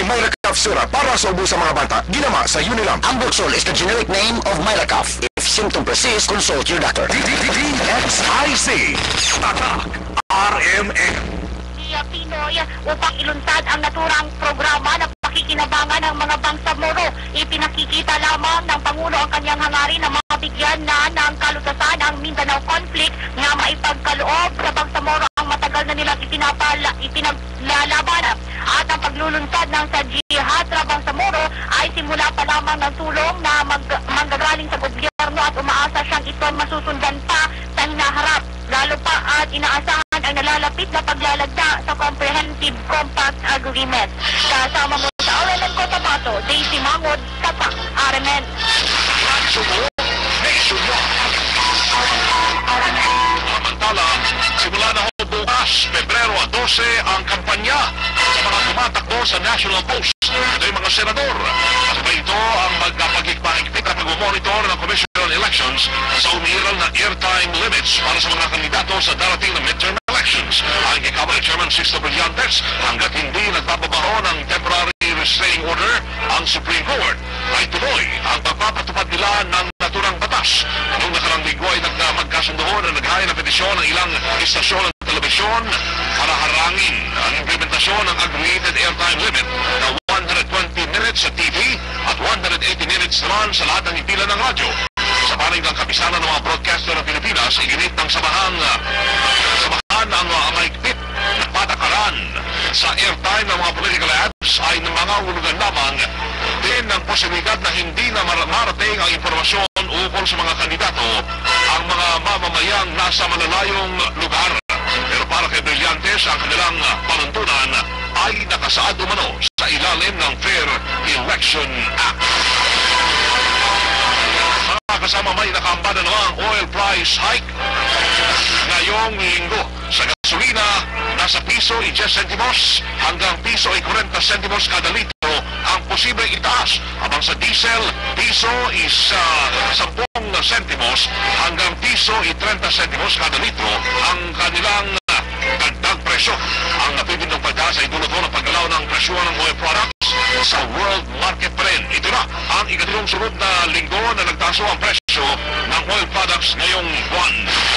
cough syrup para sa ubo sa mga bata. Ginama sa Unilam. Amboxol is the generic name of Mylacough. If symptom persists, consult your doctor. DXIC. Tatak. RMN. Pinoy upang ilunsad ang naturang programa na pakikinabangan ng mga bangsamoro. Ipinakikita lamang ng Pangulo ang kanyang hangarin na mabigyan na ng kalutasan ang Mindanao conflict na maipagkaloob sa bangsamoro ang matagal na nilang ipinaglalaban. At ang paglulunsad ng sa Jihad Bangsamoro ay simula pa lamang ng tulong na manggagaling sa gobyerno at umaasa siyang ito masusundan pa sa hinaharap. Lalo pa at inaasahan ang nalalapit na paglalagda sa Comprehensive Compact Agreement. Kasama mo sa RMN Cotabato, Daisy Mangod, Tatak, RMN. Samantala, simula na ho bukas, Pebrero 12, ang kampanya sa mga tumatakbo sa National Post. Ito yung mga senador. Kasabay ito ang magpagigpahigpit at mag-monitor ng Commission on Elections sa umiiral na airtime limits para sa mga kandidato sa darating na midterm elections. Ang Kamara Chairman Sixto Brillantes, hanggat hindi nagpapabaho ng temporary restraining order ang Supreme Court, ay tuloy ang pagpapatupad nila ng naturang batas. Noong nakarang linggo ay magkasundoon na naghain ng petisyon ng ilang istasyon ng telebisyon para harangin ang implementasyon ng agreed airtime limit na 120 minutes sa TV at 180 minutes naman sa lahat ng ipila ng radyo. Sa panig ng kapisanan ng mga broadcaster ng Pilipinas, iginit ng samahan ang mahigpit na patakaran sa airtime ng mga political ads ay ng mga hulugan lamang din ng posibilidad na hindi na marating ang impormasyon ukol sa mga kandidato ang mga mamamayang nasa malalayong lugar. Pero para kay Brillantes, ang kanilang panuntunan ay nakasaad umano sa ilalim ng Fair Election Act. Mga kasama, may nakambada namang oil price hike ngayong linggo. Sa gasolina, nasa piso y 10 centimos hanggang piso y 40 centimos kada litro ang posibleng itaas. Habang sa diesel, piso is 10 centimos hanggang piso y 30 centimos kada litro ang kanilang dagdag presyo. Ang napipindong pagtaas ay dulot ng paggalaw ng presyo ng oil products sa world market pa rin. Ito na ang ikatlong sunod na linggo na nagtaso ang presyo ng oil products ngayong buwan.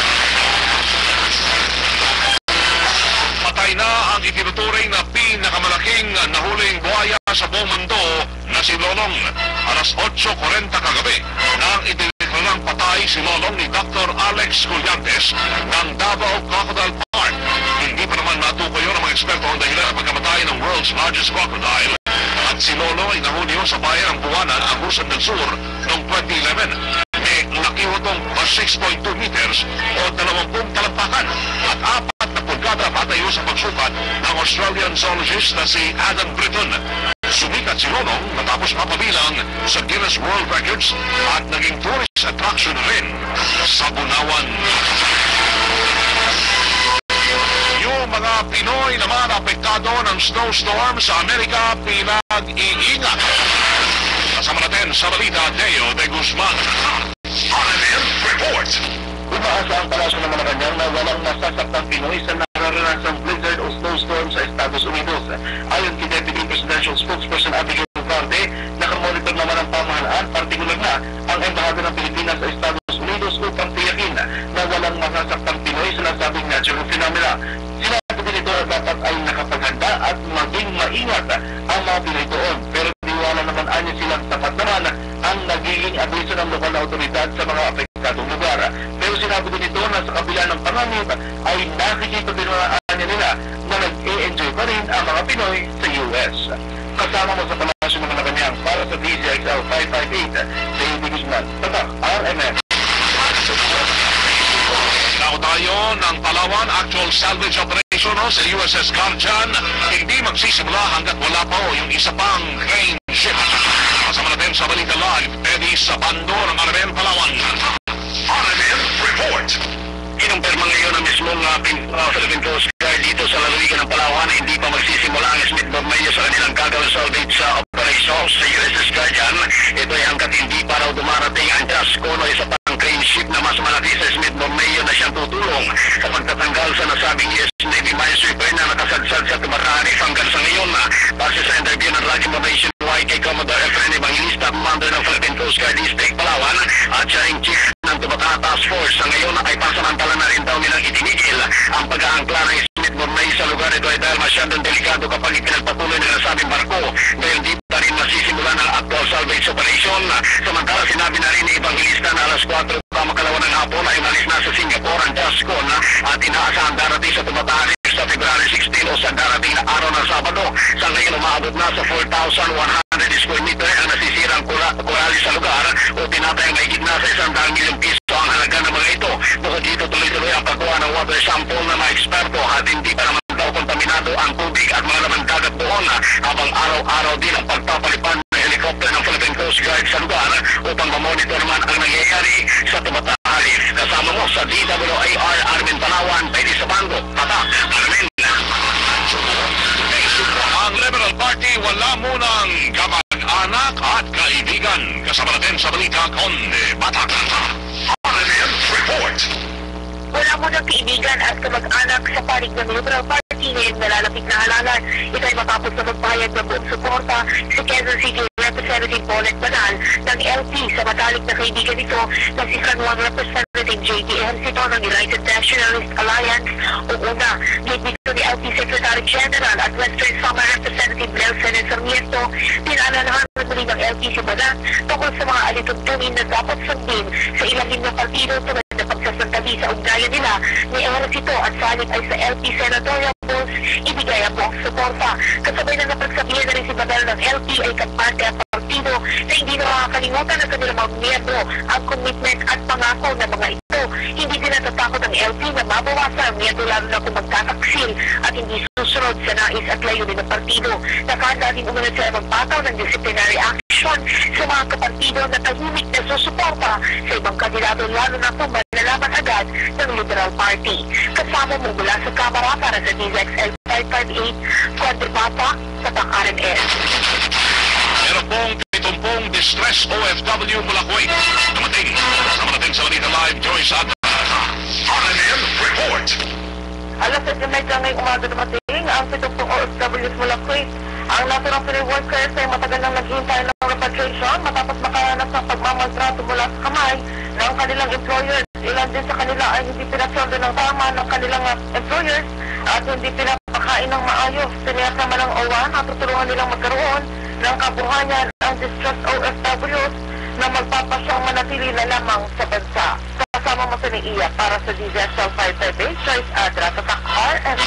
Patay na ang itinuturing na pinakamalaking nahuling buhaya sa buong mundo na si Lolong. Alas 8:40 kagabi nang itineklarang patay si Lolong ni Dr. Alex Collantes ng Davao Crocodile Park. Hindi pa naman natukoy ng mga eksperto ang dahilan ng pagkamatay ng world's largest crocodile. At si Lolo ay nahuli sa bayan ng Buwanan, Agusan del Sur noong 2011. May laki itong 6.2 meters o 20 talampakan at 4 na pulgada patayo sa pagsukat ng Australian zoologist na si Adam Britton. Sumikat si Lolong matapos mapabilang sa Guinness World Records at naging tourist attraction rin sa Bunawan. Yung mga Pinoy naman apektado ng snowstorm sa Amerika pinag-iingat. Kasama natin sa balita, Deo de Guzman. RMN Report. Umaasa ang palasyo ng Malacanang na walang nasasaktang Pinoy sa nararanasan blizzard o snowstorm sa Estados Unidos. Ayon kay Deputy Presidential Spokesperson Abigail Varte, nakamonitor naman ang pamahalaan, partikular na ang Embahada ng Pilipinas sa Estados Unidos upang tiyakin na walang masasaktang Pinoy sa nasabing natural phenomena. Sinabi din ito na dapat ay nakapaghanda at maging maingat ang mga Pinoy doon. Pero niwala naman anya silang sapat naman ang nagiging abiso ng lokal na otoridad sa mga apektadong lugar. Pero sinabi din ito na sa kabila ng panganib ay nakikita din anya nila na nag-e-enjoy pa rin ang mga Pinoy sa US. Kasama mo sa palasyo ng Malacanang para sa DZXL 558, David Guzman, Tatak, RMN. Now tayo ng Palawan, actual salvage operation sa USS Guardian hindi magsisimula hanggat wala pa yung isa pang crane ship. Kasama natin sa Balita Live, Eddie Sabando ng RMN Palawan. RMN Report. Inumpirma ngayon ang mismong Philippine Coast Guard dito sa lalawigan ng Palawan na hindi pa magsisimula ang Smith Bormeo sa kanilang gagawin salvage sa operations sa USS Guardian. Ito ay hanggat hindi pa raw dumarating ang Jascono, isa pang crane ship na mas malaki sa Smith Bormeo na siyang tutulong sa pagtatanggal sa nasabing US Navy minesweeper na nakasadsad sa Tumaranif hanggang sa ngayon. Base sa interview ng Radio Motivation at inaasahang darating sa tumatalis sa February 16 o sa darating na araw ng Sabado. Sa ngayon umaabot na sa 4,100 square meter ang nasisirang kurali sa lugar o tinatayang mahigit na sa 100 milyong piso ang halaga ng mga ito. Bukod dito tuloy-tuloy ang pagkuha ng water sample ng mga eksperto at hindi pa naman daw kontaminado ang tubig at mga laman dagat doon habang araw-araw din ang pagpapalipan ng helicopter ng Philippine Coast Guard sa lugar upang mamonitor naman ang nangyayari sa tumatalis. Kasama mo sa DWAR Armin Palawan, Pwede sa Bando, Tata, Armin. Ang Liberal Party wala munang kamag-anak at kaibigan. Kasama natin sa balita Konde Batak. Armin Report. Wala mo ng kaibigan at kamag-anak sa panig ng Liberal Party ngayong nalalapit na halalan. Ito ay matapos na magpahayag ng buong suporta si Quezon City Representative Paulette Banal ng LP sa matalik na kaibigan nito na si San Juan Representative J.D. Ejercito ng United Nationalist Alliance o UNA. Dito ni LP Secretary General at Western Samar Representative Nelson Sarmiento, pinaalalahan muli ng LP si Banal tungkol sa mga alituntunin na dapat sundin sa ilalim ng partido tulad na pagsasantabi sa ugnayan nila ni Ejercito at salit ay sa LP Senatorial Polls ibigay ang buong suporta. Kasabay na napagsabihan na rin si Banal ng LP ay kampante at partido na hindi na makakalimutan ng kanilang mga miyembro ang commitment at pangako ng mga ito. Hindi din natatakot ang LP na mabawasan ang miyembro lalo na kung magtataksil at hindi susunod sa nais at layunin ng partido. Nakahanda din umunod sila magpataw ng disciplinary action sa mga kapartido na tahimik na susuporta sa ibang kandidato lalo na kung malalaman agad ng Liberal Party. Kasama mo mula sa Kamara para sa DZXL 558, Konde Batak, sa RMS. Meron pong 70 distress OFW mula Kuwait. Dumating. Kasama natin sa balita live, Joyce Adna. RMN Report. Alas 7 ngayong umaga dumating ang 70 OFWs mula Kuwait. Ang naturang Pinoy workers ay matagal nang naghihintay ng repatriation matapos makaranas ng pagmamaltrato mula sa kamay ng kanilang employers. Ilan din sa kanila ay hindi pinasweldo ng tama ng kanilang employers at hindi pinapakain ng maayos. Siniyasama ng OWA na tutulungan nilang magkaroon ng kabuhayan ang distressed OFWs na magpapasyang manatili na lamang sa bansa. Kasama mo sa NIA para sa DZXL 558, Joyce Adra, Tatak RM.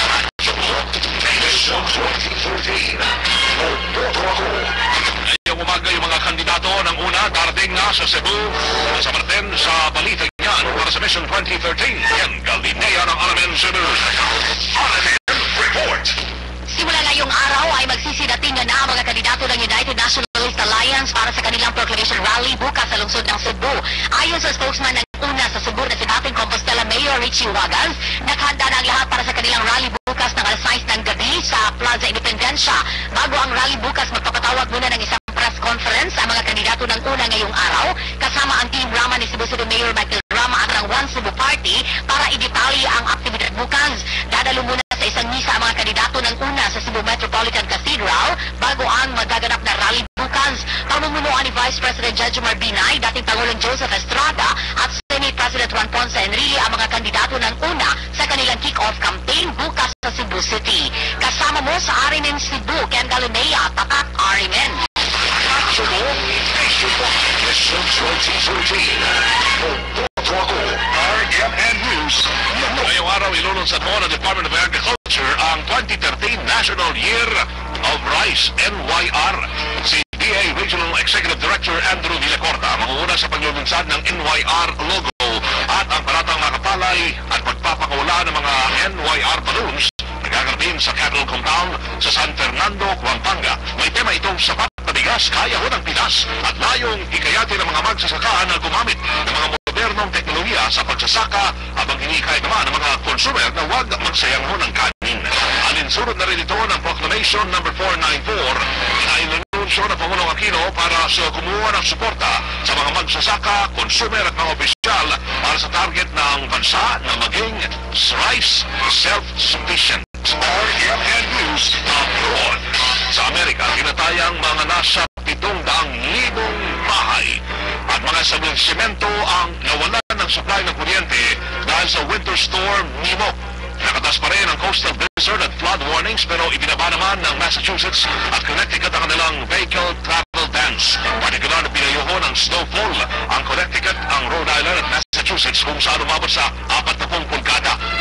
Ngayong umaga yung mga kandidato ng una darating na sa Cebu. Kasama natin sa balita niyan para sa Mission 2013. Yan, Galinea ng RMN Cebu. RMN Report. Simula ngayong araw ay magsisinatingan na ang mga kandidato ng United Nationalist Alliance para sa kanilang proclamation rally bukas sa lungsod ng Cebu. Ayon sa spokesman ng una sa Cebu na si dating Compostela Mayor Richie Wagas, naghanda na ang lahat para sa kanilang rally bukas ng alas 6 ng gabi sa Plaza Independencia. Bago ang rally bukas, magpapatawag muna ng isang press conference ang mga kandidato ng una ngayong araw, kasama ang Team Rama ni Cebu City Mayor Michael Rama at ang One Cebu Party para idetalye ang aktibidad bukas. Dadalo muna sa isang misa ang mga kandidato ng una sa Cebu Metropolitan Cathedral bago ang magaganap na rally bukas. Pamumunuan ni Vice President Jejomar Binay, dating Pangulong Joseph Estrada at Senate President Juan Ponce Enrile ang mga kandidato ng una sa kanilang kick-off campaign bukas sa Cebu City. Kasama mo sa RMN Cebu, Ken Galinea, Tatak RMN. RMN News. Ngayong araw ilulunsad mo ng Department of Agriculture ang 2013 National Year of Rice, NYR. Si DA Regional Executive Director Andrew Villacorta mangunguna sa paglulunsad ng NYR logo at ang paratang mga kapalay at pagpapakawala ng mga NYR balloons nagaganapin sa Capitol Compound sa San Fernando, Pampanga. May tema itong sapat na bigas, kaya ho ng Pinas at layong hikayatin ng mga magsasaka na gumamit ng mga modernong teknolohiya sa pagsasaka habang hinikayat naman ng mga consumer na huwag magsayang ho ng kanin. Alinsunod na rin ito ng Proclamation No. 494 na inilunsyo ng Pangulong Aquino para sa kumuha ng suporta sa mga magsasaka, consumer at mga opisyal para sa target ng bansa na maging rice self-sufficient. RMN News abroad. Sa Amerika, tinatayang mga nasa 700,000 bahay at mga establishmento ang nawalan ng supply ng kuryente dahil sa winter storm Nemo. Nakatas pa rin ang coastal blizzard at flood warnings pero ibinaba naman ng Massachusetts at Connecticut ang kanilang vehicle travel bans. Partikular na pinayuho ng snowfall ang Connecticut, ang Rhode Island at Massachusetts kung saan umabot sa 40 pulgada.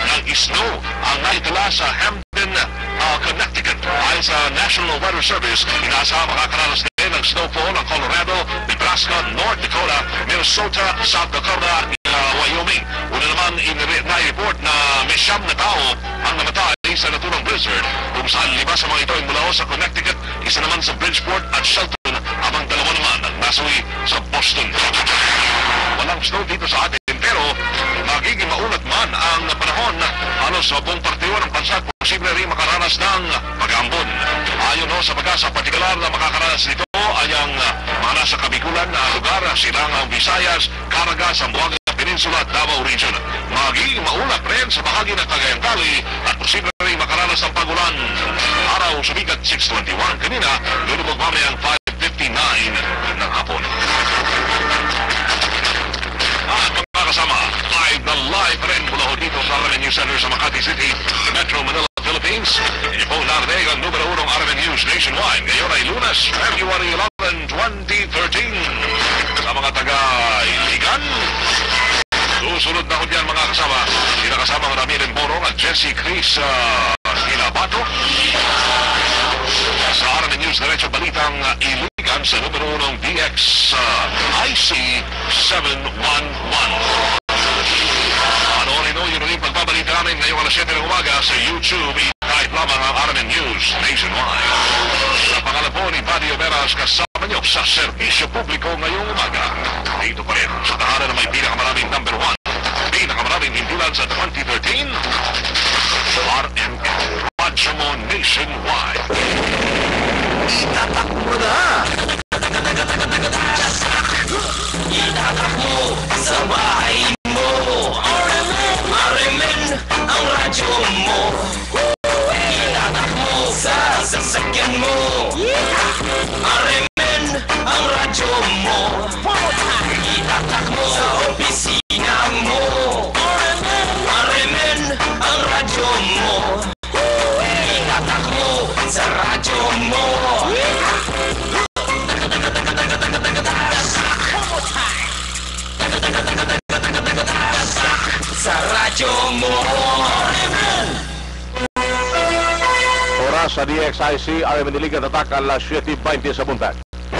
snow ang naitala sa Hamden, Connecticut. Ayon sa National Weather Service, inaasahan makakaranas din ng snowfall ang Colorado, Nebraska, North Dakota, Minnesota, South Dakota, Wyoming. Una naman na-report na may 9 na tao ang namatay sa naturang blizzard, kung saan 5 sa mga ito ay mula sa Connecticut, isa naman sa Bridgeport at Shelton, habang 2 naman ang nasawi sa Boston. Walang snow dito sa atin, pero magiging maunat man ang panahon. Halos sa buong partiwa ng bansa, posible rin makaranas ng pag-ambon. Ayon sa pag-asa, partikular na makakaranas nito ay ang mga nasa kabikulan na lugar, Silangang Visayas, Caraga, Zamboanga Peninsula at Davao Region. Magiging maulap rin sa bahagi ng Cagayan Valley at posible rin makaranas ng pagulan. Araw sumikat 6:21, kanina lulubog mamayang 5:59 ng hapon. At mga kasama, live na live rin mula ho dito sa RMN News Center sa Makati City, Metro Manila, Philippines. Ito po narinig ang numero 1 RMN News nationwide. Ngayon ay Lunes, February 11, 2013. Sa mga taga-Iligan, susunod na ho dyan mga kasama. Kinakasama ang Ramilin Borong at Jessie Chris Hinabato. Sa RMN News Diretso Balitang Iligan sa numero 1 DX IC 711. Panoorin nyo yun ulit pagbabalita namin ngayong alas 7 ng umaga sa YouTube. Kahit lamang ang RMN News nationwide. Sa pangalan po ni Buddy Oberas, kasama nyo sa serbisyo publiko ngayong umaga. Dito pa rin sa tahanan na may pinakamaraming number 1, pinakamaraming hindulan sa 2013, RMN Radyo mo nationwide. Itatakbo na! Itatakbo sa bahay mo! RMN ang radyo mo! Itatakbo sa sasakyan mo! RMN ang radyo mo! Itatakbo sa opisina mo! RMN ang radyo mo! Itatakbo sa radyo mo! Sa radyo mo! Oras sa DXIC, RMN Iligan tatak alas 7:20 sa buntag.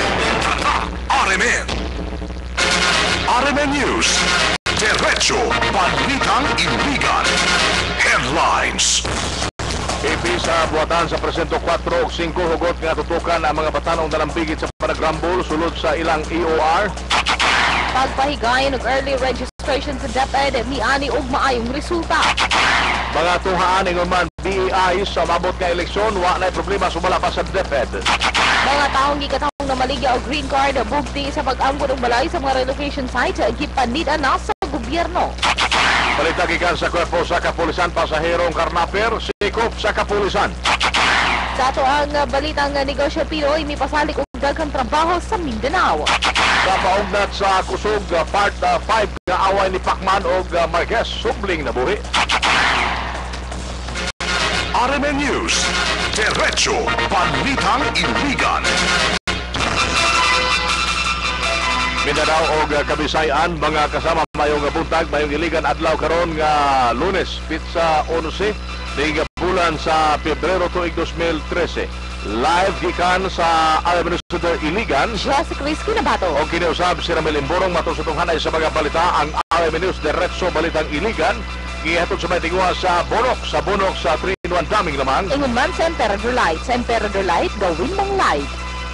RMN RMN News Diretso Balitang Iligan Headlines. Ipi sa buwatan sa Presento 4 ug 5 hugot nga tutukan ang mga batanong dalampigit sa panagrambol sulod sa ilang EOR. Pagpahigayon og early registration sa DepEd, miani og maayong resulta. Mga tuhaan ingon man DEI sa mabot nga eleksyon, wa na problema sumala pa sa DepEd. Mga taong gikatahong na maligya og green card, bugti sa pag-anggod og balay sa mga relocation site, gipanida na sa gobyerno. Balita gikan sa kwerpo sa kapulisan, pasaherong karnaper, sikop sa kapulisan. Sa ato ang balitang negosyo Pinoy, may pasalik og daghang trabaho sa Mindanao. Kapaugnat sa kusog, part 5 nga away ni Pacman og Marquez, subling na buhi. RMN News Diretso Balitang Iligan. Mindanao og Kabisayan, mga kasama mayong buntag, mayong iligan adlaw karon nga Lunes, pitsa 11, ning bulan sa Pebrero tuig 2013. Live gikan sa RMN News Iligan. Jessie Chris Hinabato. O kiniusab si Ramilin Borong matusutong hanay sa mga balita ang RMN News Diretso Balitang Iligan. Ihatod sa may tingwa sa Bonok sa 3-in-1 daming lamang. Ingon man sa Emperador Light. Sa Emperador Light, gawin mong light.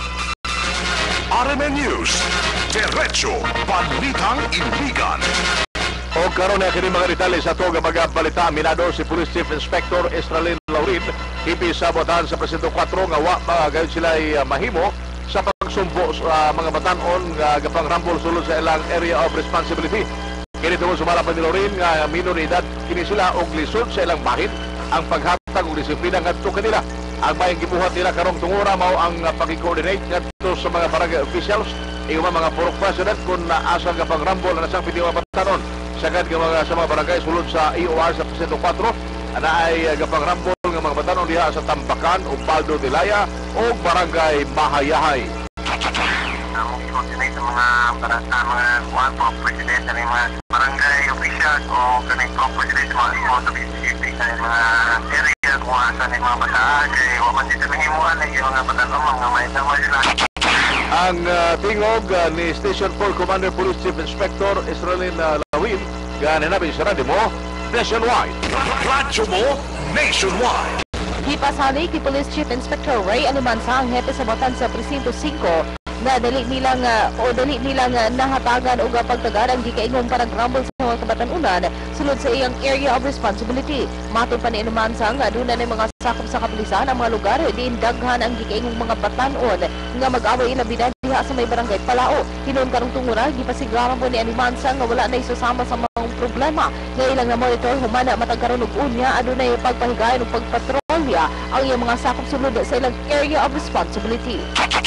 RMN News Diretso Balitang Iligan. O karon na kini mga detalye sa tuga mga balita, minado si Police Chief Inspector Estralin Laurin, hipi sa buwatan sa Presinto 4 nga wa gayon sila mahimo sa pagsumpo sa mga batanon nga gapang rambol sulod sa ilang area of responsibility. Kini tungod sumala pa ni Laurin nga minor edad kini sila og lisod sa ilang bahid ang paghatag og disiplina ngadto kanila. Ang mayang gibuhat nila karong tungura mao ang pag-coordinate ngadto sa mga barangay officials, iyon mga purok president kung asa nga pangrambol na sang pitiwa batanon. Sagad nga sa mga barangay sulod sa EOR sa Presinto 4 ana ay gapangrambol nga mga batanon diha sa Tambakan, Ubaldo, Tilaya o barangay Mahayahay. Mag-coordinate sa mga barangay, mga kuwan po, presidente ng mga barangay opisyal o kanang presidente mga school sa PCCP kay mga area kung asan yung mga bataan kay waman dito nahimuan yung mga bataan mga may sama sila. Ang tingog ni Station 4 Commander Police Chief Inspector Israelin Lawin ganinabi sa radyo mo nationwide. Radyo mo nationwide. Gipasalig ni Police Chief Inspector Ray Alimansa ang hepe sa batan sa Presinto 5 na dali nilang nahatagan o pagtagan ang gikaingong parang rumble sa mga kabatanunan sulod sa iyang area of responsibility. Matod pa ni Alimansa nga doon na mga sakop sa kapulisan ang mga lugar diin daghan ang gikaingong mga batanon nga mag-away ilabinan diha sa may barangay Palao. Hinon karong tungura gipasigaran po ni Alimansa nga wala na isusama sa mga problema nga ilang na monitor humana matag karon og unya adunay pagpahigayon ug pagpatrolya ang iyang mga sakop sulod sa ilang area of responsibility.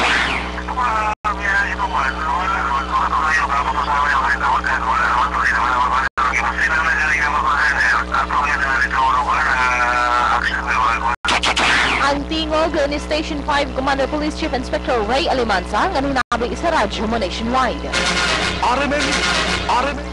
Ang tingog ni Station 5 Commander Police Chief Inspector Ray Alimansa nga ninabi sa radyo mo nationwide. RMN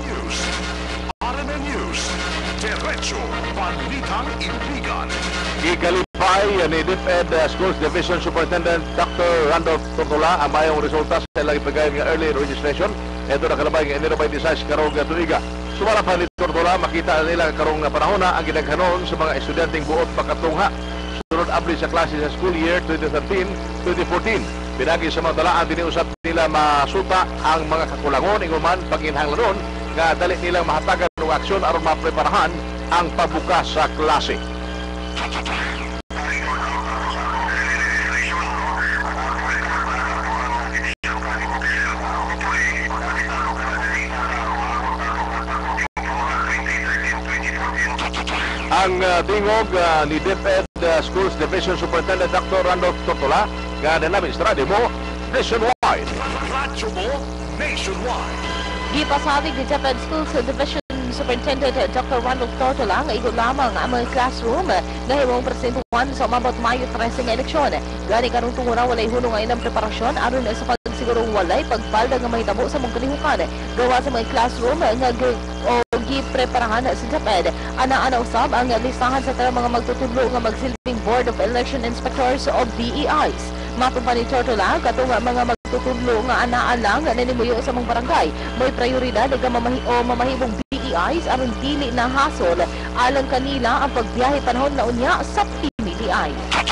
News. Diretso Balitang Ibigan. Ikalipay ni DepEd Schools Division Superintendent Dr. Randolph Tortola ang mayong resulta sa ilang ipagayang nga early registration. Ito na kalabay ng Enero 26 karong tuiga. Sumara pa ni Tortola, makita nila karong panahon na ang ginaghanon sa mga estudyanteng buot pagkatungha. Sunod abli sa klase sa school year 2013-2014. Pinagi sa mga talaan, diniusap nila masuta ang mga kakulangon inguman pag-inhanglanon nga dali nilang mahatagan ng aksyon aron mapreparahan ang pagbukas sa klase. Ang tingog ni DepEd Schools Division Superintendent Dr. Randolph Tortola nga namin sa radyo mo nationwide. Radyo mo nationwide. Gipasalig ni DepEd Schools Division Superintendent Dr. Randolph Tortola nga igo lamang ang mga classroom na himong presentuhan sa umabot Mayo 13 nga eleksyon. Gani karong tungura walay hunong nga ilang preparasyon aron sa pagsigurong walay pagpalda nga mahitabo sa mga kalihukan. Gawa sa mga classroom nga gipreparahan sa DepEd. Ana-ana usab ang listahan sa mga magtutudlo nga magsilbing Board of Election Inspectors o BEIs. Matod pa ni Tortola, katong mga magtutudlo nga anaa lang nanimuyo sa mga barangay. May prioridad nga mamahimong BEIs aron dili na hasol alang kanila ang pagbiyahe panahon na unya sa PMDI.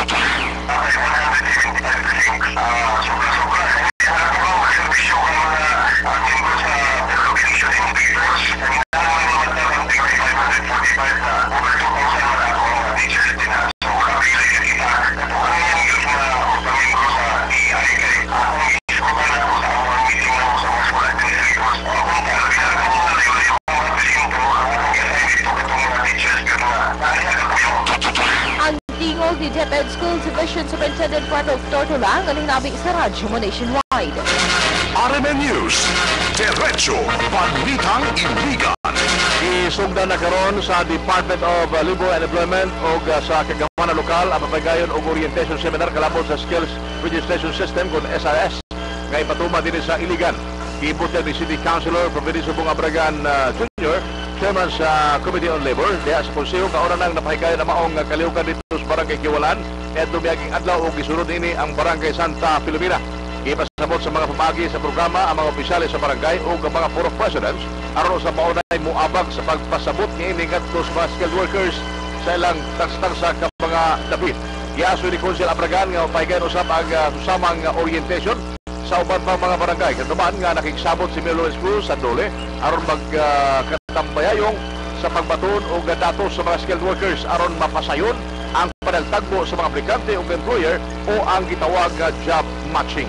Ni DepEd School Division Superintendent Randolph Tortola nga ninabi sa radyo mo nationwide. RMN News. Diretso Balitang Ibigan. Isugdan na karon sa Department of Labor and Employment o sa kagamanan lokal ang papagayon og orientation seminar kalabot sa Skills Registration System kung SRS nga ipatuma din sa Iligan. Gibutan ni City Councilor Providencio Bong Abragan Jr. Chairman sa Committee on Labor diha sa Konseho kaoran nang napahigayon na maong kalihukan dito sa Barangay Kiwalan at dumiyaging adlaw o gisunod ini ang Barangay Santa Filomena. Ipasabot sa mga pamagi sa programa ang mga opisyales sa barangay o ang mga Board of Presidents aron sa maunay muabag sa pagpasabot ni ining adto sa mga skilled workers sa ilang tagsa ka mga dapit. Giaso ni Council Abragan nga pahigayon usab ang susamang orientation sa uban pa mga barangay. Katuman nga nakiksabot si Milo Cruz sa Dole aron magkatambayayong sa pagbaton o datos sa mga skilled workers aron mapasayon ang panagtagbo sa mga aplikante o employer o ang gitawag nga job matching.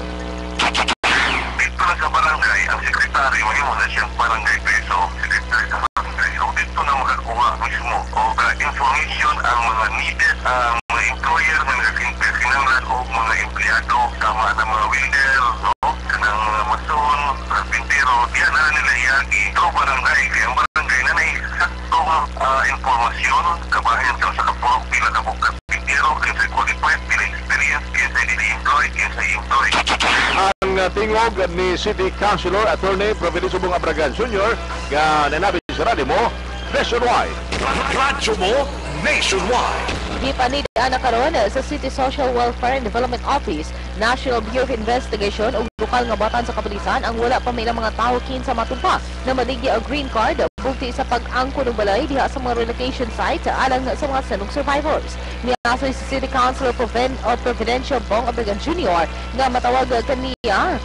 Dito na sa barangay, ang sekretary mo yun na siyang barangay preso, secretary sa barangay. So dito na makakuha mismo o information ang mga needed mga employer na nagkinanglan o mga empleyado tama ng mga welder, no? Kanang mga mason, carpintero, diyan na nila iyagi. Ito barangay, kaya ang barangay na naisaktong informasyon kabahin sa kapulok pila ka bukas carpintero, kinsa qualified, pila experience, kinsa employed, kinsa employed. Ang tingog ni City Councilor Attorney Providencio Bong Abragan Jr. nga nanabi sa radyo mo nationwide. Radyo mo nationwide. Gipanidaan na karon sa City Social Welfare and Development Office, National Bureau of Investigation ug lokal nga batan sa kapulisan ang wala pa may mga tawo kinsa matumpa na maligya og green card bukti sa pag-angko ng balay diha sa mga relocation site alang sa mga sanong survivors. Niasoy si City Councilor Providencio Bong Abregan Jr. nga mitawag kaniya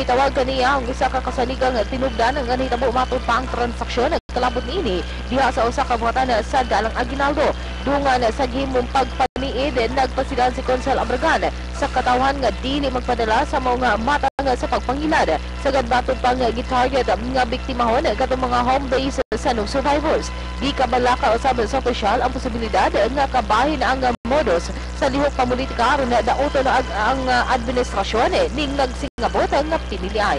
ang isa ka kasaligang tinugdan ang ganitabo matumpa ang transaksyon kalabot niini diha sa usa ka buhatan sa Dalang Aguinaldo. Dungan sa gihimong pagpaniid nagpasidan si Consel Abregan sa katawan nga dili magpadala sa mga mata nga sa pagpangilad sa ganbatong pang gitarget nga biktimahon katong mga home base sa sanong survivors. Di kabalaka usab sa opisyal ang posibilidad nga kabahin ang modus sa lihok pamulitika aron na daoton ang administrasyon ning nagsingabot nga piniliay.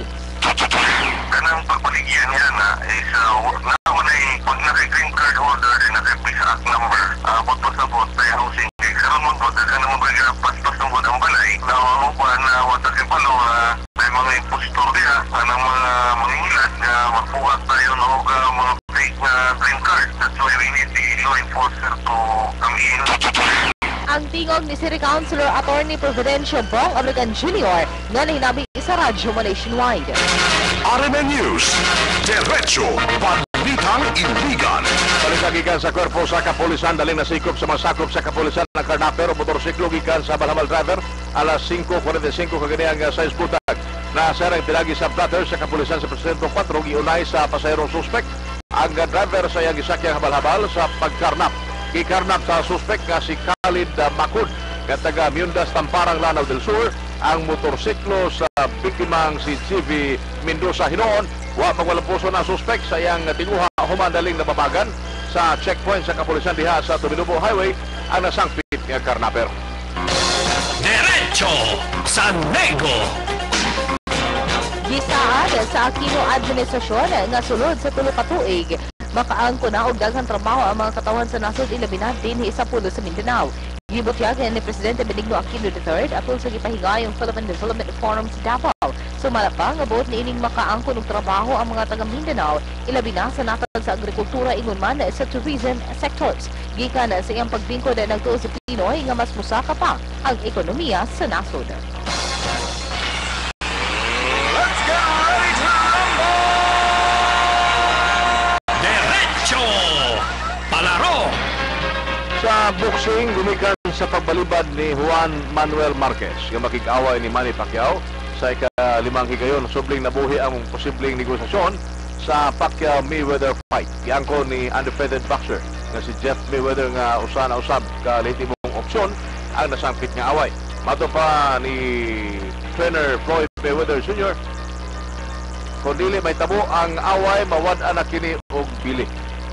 Kanang pagpaligyan niya na is naunay pag naka-green card holder din naka-visa act number bot-bot tayo housing kay karon mo bot ka na mabaga paspas ng ang balay na mo pa na wata si palo may mga impostor diha anang mga mangingilat na magbuhat tayo ng mga fake na green card. That's why we need the law enforcer to come in. Ang tingog ni City Councilor Attorney Providencio Bong Abregan Jr. nga nahinabi sa Radyo mo Nationwide. RMN News, Diretso, Balitang Iligan. Balisagikan sa korpo sa kapulisan, daling nasikop sa masakop sa kapulisan ng karnapero, motorsiklo gikan sa Balhamal driver, alas 5:45 kaganiyang sa isputag. Nasarang pinagi sa platter sa kapulisan sa Presidente 4, giunay sa pasayerong suspect. Ang driver sa iyang gisakyang habal-habal sa pagkarnap. Gikarnap sa suspect nga si Khalid Macud, nga taga Miundas, Tamparang, Lanao del Sur. Ang motorsiklo sa biktimang si CV Mendoza hinoon, wa magwalampuso na suspect sa iyang tinguha humandaling nababagan sa checkpoint sa kapulisan diha sa Tuminubo Highway ang nasangpit nga karnaper. Diretso sa Nego. Gisaad sa Aquino Administrasyon nga sulod sa tulo ka tuig, makaangko na og daghang trabaho ang mga katawan sa nasod ilabi na dinhi sa pulo sa Mindanao. Gibutyagan ni Presidente Benigno Aquino III atol sa gipahigayong Philippine Development Forum sa Davao. Sumala pa nga buot niining makaangko ng trabaho ang mga taga Mindanao ilabi na sa natag sa agrikultura ingon man sa tourism sectors. Gikan sa iyang pagbingkod nagtuo si Pinoy nga mas musaka pa ang ekonomiya sa nasod. Let's get ready to rumble! Diretso! Palaro! Sa boxing, gumikan sa pagbalibad ni Juan Manuel Marquez nga makig-away ni Manny Pacquiao sa ika-5 higayon. Subling nabuhi ang posibleng negosasyon sa Pacquiao-Mayweather fight. Iangko ni undefeated boxer nga si Jeff Mayweather nga usa na usab ka lehitimong opsyon ang nasangpit nga away. Mato pa ni trainer Floyd Mayweather Jr. kung dili may tabo ang away, mawad-an na kini og bili.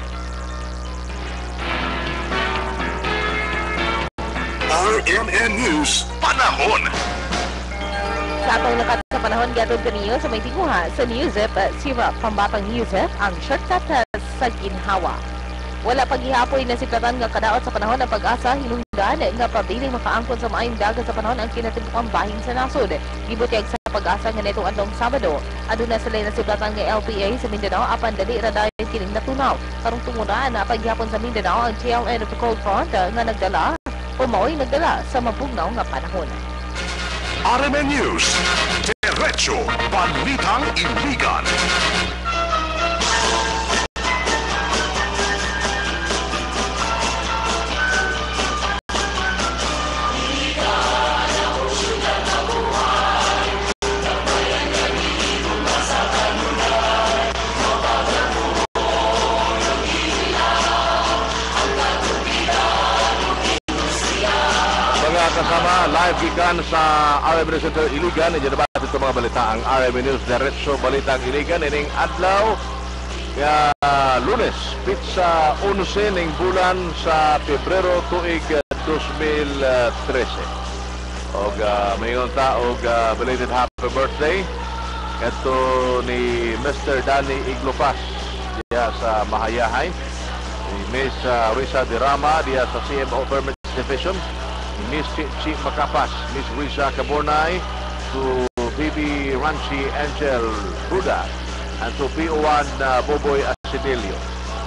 RMN News, panahon. Sa atong lakat sa panahon gatod kaniyo sa may tinguha sa Newsep, Sira Pambatang Newsep ang shortcut sa ginhawa. Wala paghihapoy na siplatan nga kadaot sa panahon ng pag-asa hinungdan nga pabiling makaangkon sa maayong dagat sa panahon ang kinatibukang bahin sa nasod. Gibutyag sa pag-asa nga netong adlong Sabado, aduna sila na siplatan nga LPA sa Mindanao apan dali ra dayon kining natunaw. Karong tunguna na paghihapon sa Mindanao ang tail end of the cold front nga nagdala o mao'y nagdala sa mabugnaw nga panahon. RMN News, Diretso, Balitang Iligan. Kasama live gikan sa RMN Center Iligan. Diyan ba ito mga balita ang RMN News Diretso Balitang Iligan ining adlaw nga Lunes pitsa 11 ning bulan sa Pebrero tuig 2013. Og mayon ta og belated happy birthday kadto ni Mr. Danny Iglopas diya sa Mahayahay, ni Miss Risa Dirama diya sa CMO Permits Division, Miss Chief Makapas, Miss Risa Cabornay, to Bibi Ranchi Angel Buda, and to PO1 Boboy Asidilio.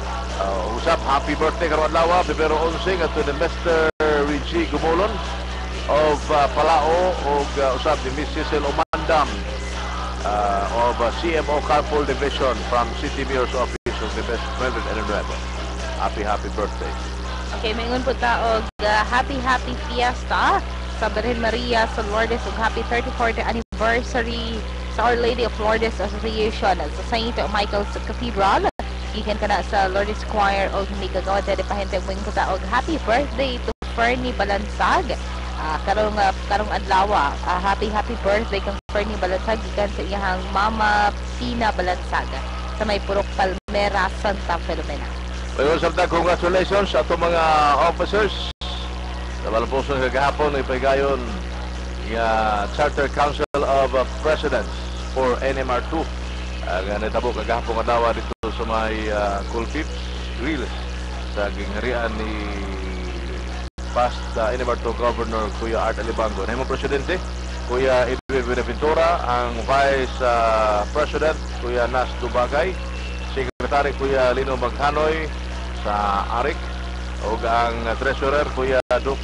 usap, happy birthday karon adlaw, Pebrero 11 ato ni Mr. Richie Gumolon of Palao og usap ni Miss Cecil Omandam of CMO Carpool Division from City Mayor's Office of the Best Melvin and Nuevo. Happy birthday. Okay, maingon po ta og happy fiesta sa Virgen Maria sa Lourdes ug happy 34th anniversary sa Our Lady of Lourdes Association sa St. Michael's Cathedral. Ikan ka na sa Lourdes Choir o hindi kagawa dahil pahintay mo yung kuta og happy birthday to Fernie Balansag. Karong adlaw, happy birthday kang Fernie Balansag ikan sa iyang mama Pina Balansag sa may Purok Palmera, Santa Filomena. Well, sabta, congratulations sa itong mga officers sa Malamposon kagahapon ay pagayon Charter Council of Presidents for NMR2. Natabo kagahapon adlaw dito sa may Kulpips Grill sa gingharian ni past NMR2 Governor Kuya Art Alibango. Nahimong Presidente Kuya Edwin Benaventura, ang Vice President Kuya Nas Dubagay, Secretary Kuya Lino Maghanoy sa ARIC, o ang Treasurer Kuya Duke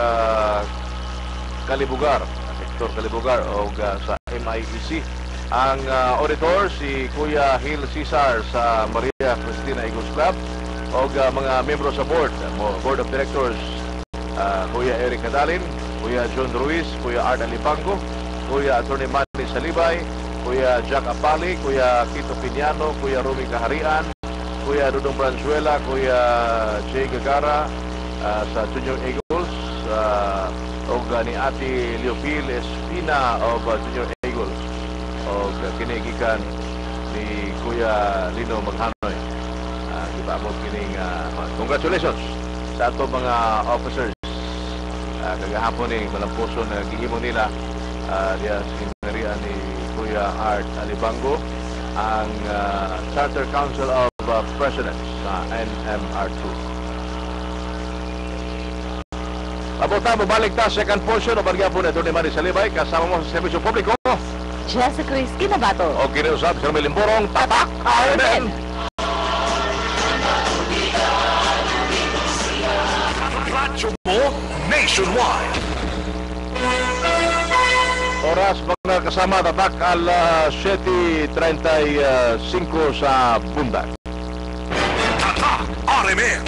Kalibugar, Hector Kalibugar, o sa MIEC. Ang auditor si Kuya Hil Cesar sa Maria Cristina Eagles Club, o mga membro sa board of directors, Kuya Eric Cadalin, Kuya John Ruiz, Kuya Art Alibango, Kuya Atty. Manny Salibay, Kuya Jack Apali, Kuya Quito Piñano, Kuya Rumi Kaharian, Kuya Dudong Branzuela, Kuya Jay Gagara sa Junior Eagles, o ni Ate Leopil Espina of Junior Eagles, o kinigikan ni Kuya Lino Maghanoy. Diba mo kining congratulations sa ato mga officers. Kagahapon ni Malamposon na gihimo nila diya sinarian ni Kuya Art Alibango ang Charter Council of Presidents sa NMR2. Pabuta mo balik ta second portion o bagyapon na Atty. Manny Salibay kasama mo sa Serbisyo Publiko Jessica Chris Kinabato. O kiniusap sa Milimborong Tatak RMN. Radyo mo nationwide. Oras mga kasama tatak alas 7:35 sa Bundag. Tatak RMN.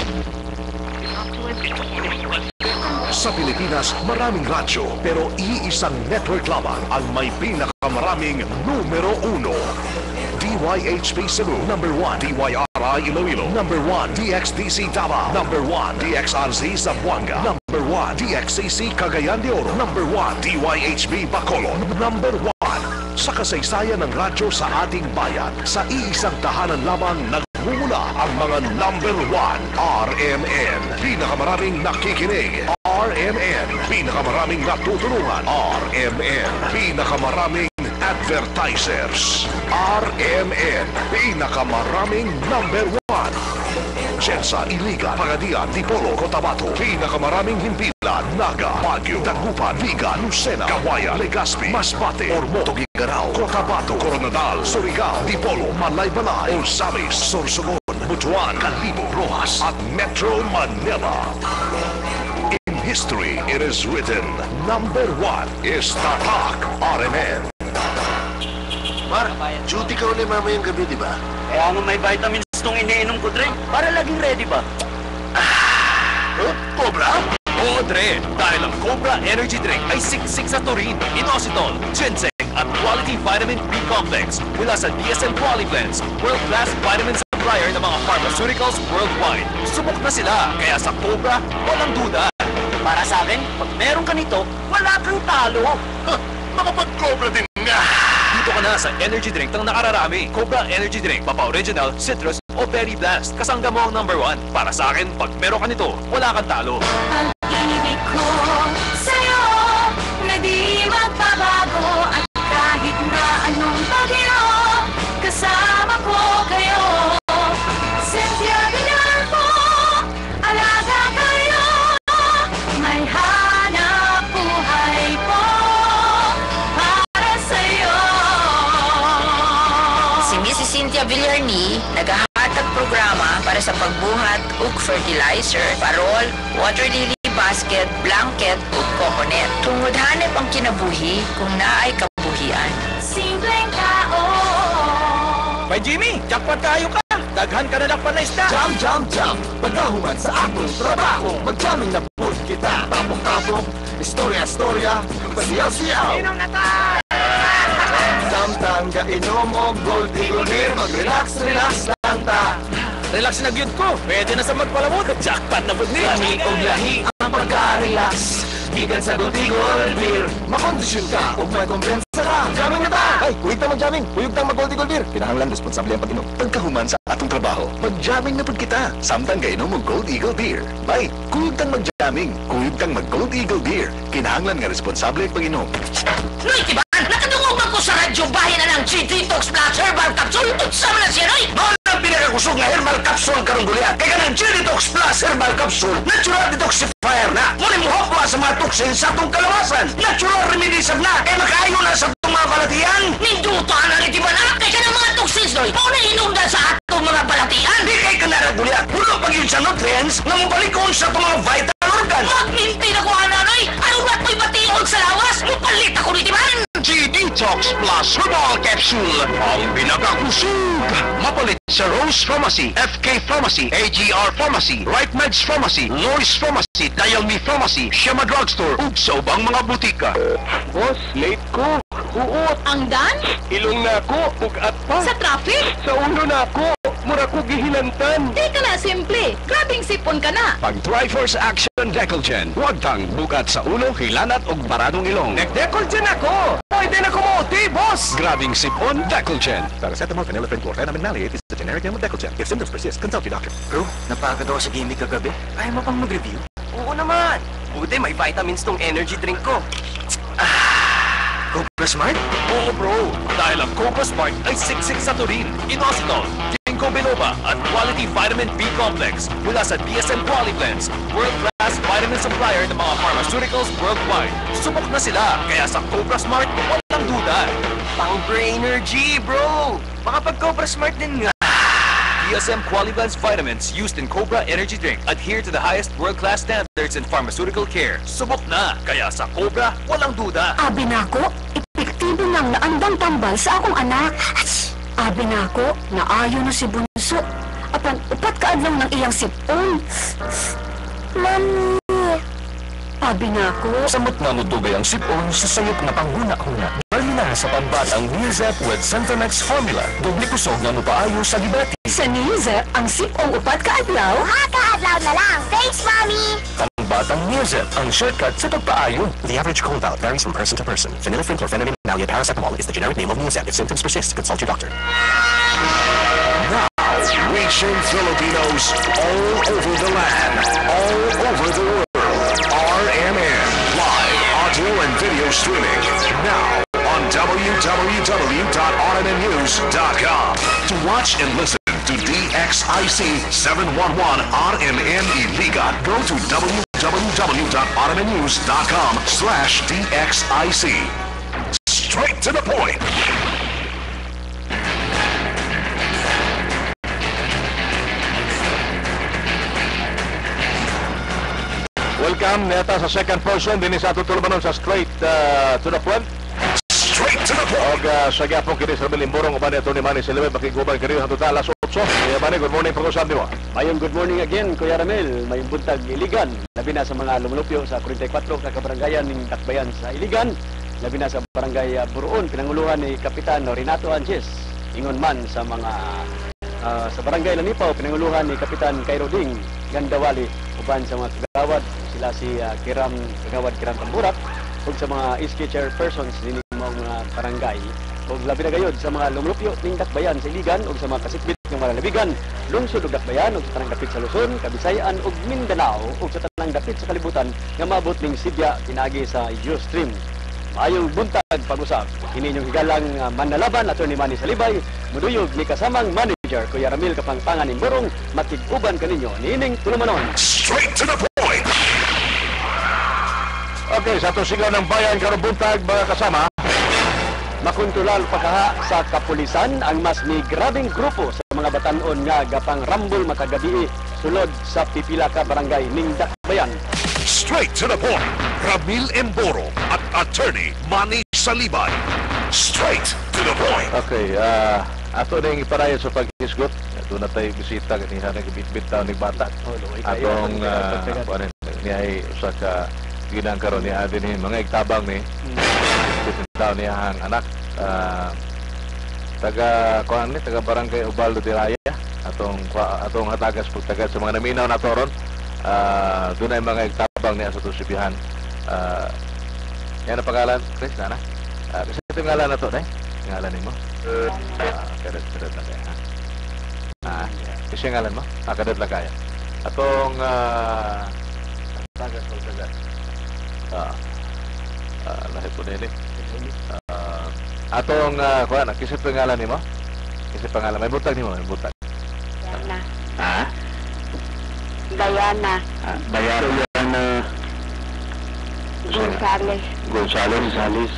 Sa Pilipinas, maraming radyo, pero iisang network lamang ang may pinakamaraming numero 1. DYHP Cebu, number 1. DYRI Iloilo, number 1. DXDC Davao, number 1. DXRZ Zamboanga, number 1. DXCC Cagayan de Oro, number 1. DYHB Bacolod, number 1. Sa kasaysayan ng radyo sa ating bayan, sa iisang tahanan lamang nagmumula ang mga number 1. RMN, pinakamaraming nakikinig. RMN, pinakamaraming natutulungan. RMN, pinakamaraming advertisers. RMN, pinakamaraming number 1. Jensa, Iligan, Pagadian, Dipolo, Cotabato, pinakamaraming himpilan. Naga, Baguio, Dagupan, Liga, Lucena, Kawayan, Legazpi, Masbate, Ormoc, Tuguegarao, Cotabato, Coronadal, Surigao, Dipolo, Malaybalay, Osamis, Sorsogon, Butuan, Calibo, Rojas, at Metro Manila. In history, it is written, number 1 is Tatak RMN. Mar, duty ka ulit mamayang gabi, di ba? Kaya nga may vitamins itong iniinom ko, Dre. Para laging ready ba? Cobra? Oo, Dre. Dahil ang Cobra Energy Drink ay siksik sa taurine, inositol, ginseng, at quality vitamin B complex mula sa DSM Qualiblends, world-class vitamin supplier ng mga pharmaceuticals worldwide. Subok na sila, kaya sa Cobra, walang duda. Para sa akin, pag meron ka nito, wala kang talo. Makapag-Cobra din nga! Dito ka na sa energy drink ng nakararami. Cobra Energy Drink, Papa Original, Citrus o Berry Blast. Kasangga mo ang number 1. Para sa akin, pag meron ka nito, wala kang talo. Ang ibig ko sa'yo na di magbabago at kahit na anong bagyo, kasama ko kayo. Cynthia Villarpo, alaga kayo, may hanap buhay po para sa'yo. Si Mrs. Cynthia Villarni naghahatag programa para sa pagbuhat ug fertilizer, parol, water lily basket, blanket ug coconut. Tungod hanep ang kinabuhi kung naay kabuhian. Simpleng tao. May Jimmy, jackpot kayo ka! Daghan ka na lakpan na isda! Jam! Pagkahuman sa akong trabaho, magjamming na po kita. Tapong-tapong, istorya-storya, pasiyaw-siyaw. Inom na tayo! Samtang gainom o gold eagle beer, mag-relax lang ta. Relax na gyud ko! Pwede na sa magpalamot! Jackpot na po ni! Lamig o lahi ang pagka-relax. Gikan sa gold eagle beer, makondisyon ka o may kumpensa ka. Jamming na ta! Ay, kuyog tang mag-jamming! Kuyog tang mag-gold eagle beer! Kinahanglan responsable ang pag-inom. Pagkahuman sa atong trabaho, mag-jamming na pud kita. Samtang gainom mo Gold Eagle Beer. Bay, kuyog tang mag-jamming. Kuyog tang mag-Gold Eagle Beer. Kinahanglan nga responsable ang pag-inom. Noy, tiban! Nakadungog man ko sa radyo bahin na ng G-Detox Plus Herbal Capsule. Utsama na siya, Noy! Noon ang pinakakusog nga herbal capsule karong guliat. Kaya ka ng G-Detox Plus Herbal Capsule, natural detoxifier na. Muna mo hopla sa mga toxins sa atong kalawasan. Natural remedies na. Kaya makaayo na sa atong mga balatian. Ninduto na rin, tiban na! Kaya ng mga toxins, Noy! Pauna inundan sa atong mga balatian! Di kay ka naraguliat. Puno pag yun sa nutrients na mabalikon sa atong mga vital organ. Magminti na ko, Noy! Ano ba ito'y batiol sa lawas? Mupalit ako ni tiban! G-Detox Plus Herbal Capsule ang pinakakusog. Mapalit sa Rose Pharmacy, FK Pharmacy, AGR Pharmacy, Right Meds Pharmacy, Lois Pharmacy, Dial Me Pharmacy, Shema Drugstore, ug sa ubang mga butika. Boss, late ko. Uot. Ang dan? Ilong na ako, ugat pa. Sa traffic? Sa ulo na ako, mura ko gihilantan. Di ka na simple. Grabing sipon ka na. Pag Triforce Action Decolgen, huwag tang bukat sa ulo, hilanat o baradong ilong. Decolgen ako. Pwede na kumuti, boss. Grabing sipon, Decolgen. Paracetamol, phenylephrine, chlorpheniramine maleate is the generic name of Decolgen. If symptoms persist, consult your doctor. Bro, napagod ako sa gimmick kagabi. Ayaw mo pang mag-review? Oo naman. Buti may vitamins tong energy drink ko. Cobra Smart? Oo bro, dahil ang Cobra Smart ay siksik sa turin, inositol, ginkgo biloba at quality vitamin B complex mula sa DSM Qualiplans, world-class vitamin supplier ng mga pharmaceuticals worldwide. Subok na sila, kaya sa Cobra Smart, walang duda. Pang-brainer G, bro. Baka pag Cobra Smart din nga. DSM Qualiplans vitamins used in Cobra Energy Drink adhere to the highest world-class standards in pharmaceutical care. Subok na, kaya sa Cobra, walang duda. Abi nako, epektibo nang naandang tambal sa akong anak. Abi nako, naayo na si Bunso. Apan upat kaadlaw ng iyang sipon. Mami. Abi nako. Samot nga mo tubay ang sipon sa sayop na panghuna-huna. Bali na sa pambatang Nizep with Centromex formula. Doble kusog nga mo paayo sa gibati. Sa Nizep, ang sipong upat kaadlaw. Kaadlaw na lang. Thanks, Mommy! Pambatang Nizep, ang shortcut sa pagpaayo. The average cold bout varies from person to person. Phenylephrine, chlorpheniramine, maleate, paracetamol is the generic name of Nizep. If symptoms persist, consult your doctor. Now, reaching Filipinos all over the land, all over the world. RMN, live audio and video streaming. Now on www.rmnnews.com. To watch and listen to DXIC 711 RMN Iligan, go to www.rmnnews.com/DXIC. Straight to the point. Welcome neta sa second portion din sa tutulubanon sa straight to the point. Straight to the point. Og sa gyapon kini sa Bilimborong uban ni Manny Silve makiguban kini hangtod alas 8. Kaya Manny, good morning pag-usap nimo. Mayong good morning again, Kuya Ramel. Mayong buntag Iligan. Labi na sa mga lumulupyo sa 44 kakabaranggayan ng Takbayan sa Iligan. Labi na sa barangay Buruon, pinanguluhan ni Kapitan Renato Anches. Ingon man sa mga sa barangay Lanipaw, pinanguluhan ni Kapitan Cairo Ding Gandawali. Uban sa mga kagawad, sila si Kagawad Kiram Tamburak, ug sa mga SK chairpersons din mga barangay. Ug labi na gayod sa mga lumulupyo ning Dakbayan sa Iligan ug sa mga kasitbit ng mga lalabigan, lungsod ug Dakbayan ug sa tanang dapit sa Luzon, Kabisayan ug Mindanao ug sa tanang dapit sa kalibutan nga maabot ning Sidya pinagi sa Ustream. Maayong buntag pag-usap. Kini inyong higalang manlalaban Attorney Manny Salibay, muduyog ni kasamang manager Kuya Ramil Kapangpangan ni Murong, makig-uban kaninyo niining tulumanon. Straight to the point. Okay, sa itong sigaw ng bayan karong buntag mga kasama. makontrolar pagkaha sa kapulisan ang mas may grabing grupo sa mga batanon nga gapang rambol makagabi sulod sa pipila ka barangay ning Dakbayan. Straight to the point, Ramil Emboro at Attorney Manny Salibay. Straight to the point. Okay, ato na yung iparayan sa pag-isgot. Doon na tayo bisita kaniha na gabit-bit taon ng bata. Atong niya usa ka ginang karon niya din mga igtabang ni taon niya ang anak taga barangay Ubaldo de Raya atong hatagas pagtagad sa mga naminaw na toron. Doon ay mga igtabang niya sa tusibihan. Yan ang pangalan, Chris, nana? Kasi ito yung ngalan na to, eh? Ngalan mo? Kadat na kaya. Kasi yung ngalan mo? Kadat na kaya. Atong tagas pagtagad. Lahi po nini. Atong kuha na, kasi ito yung ngalan mo? Kasi pangalan, may butag ni mo, may butag. Diana. Diana Gonzales. Gonzales.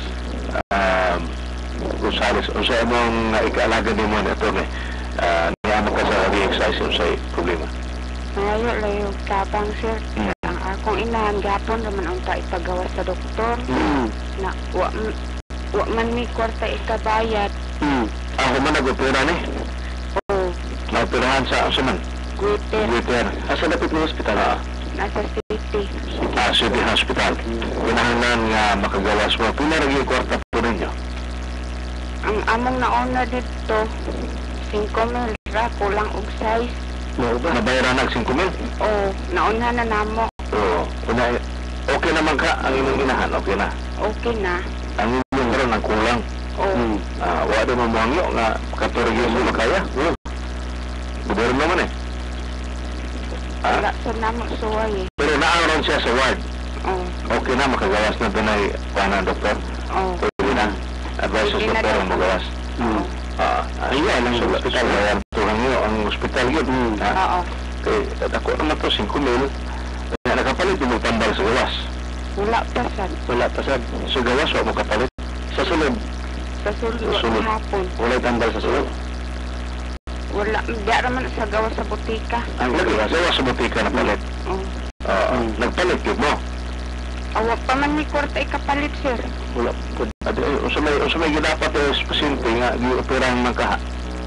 O sa imong ikaalaga ni mo na ito niya mo ka sa re-excise yung sa problema. Malayo layo tabang sir. Ang akong inahan gapon naman unta ipagawas sa doktor. Na wa man mi kwarta ikabayad. Ako man nag-opera ni? Oo. Na-operahan sa man? Guiter. Asa dapit mo hospital? Nasa city. City Hospital. Pinahanglan nga makagawas mo. Pila rin yung kwarta po ninyo? Ang among nauna dito 5,000 ra kulang og size. Nabayaran nag 5,000? Oo, nauna na namo. Oo. Okay naman ka ang inyong inahan? Okay na? Okay na. Ang inyong karon ang kulang? Oo. Wala mo muhangyo nga katurigyo mo makaya? Gobyerno naman eh. Wala sa namo suway eh. Pero naangon siya sa ward? Oo. Okay na, makagawas na doon ay paano, doktor? Oo. Pwede na. Advice sa doktor ang magawas. Ayan, ang hospital. Ayan, tuhang nyo, ang hospital yun. Oo. Okay, ako naman to, 5,000. Nakapalit yung tambal sa gawas. Wala pasad. Wala pasad. Sa gawas, wala mo kapalit. Sa sulod. Sa sulod hapon. Wala tambal sa sulod. Wala, diya naman sa gawa sa butika. Ang gawa sa butika na palit? Oo. Nagpalit yun mo? Awag pa man ni kwarta ikapalit, sir. Wala. Usa may ginapat yung pasyente nga gioperahan man kaha.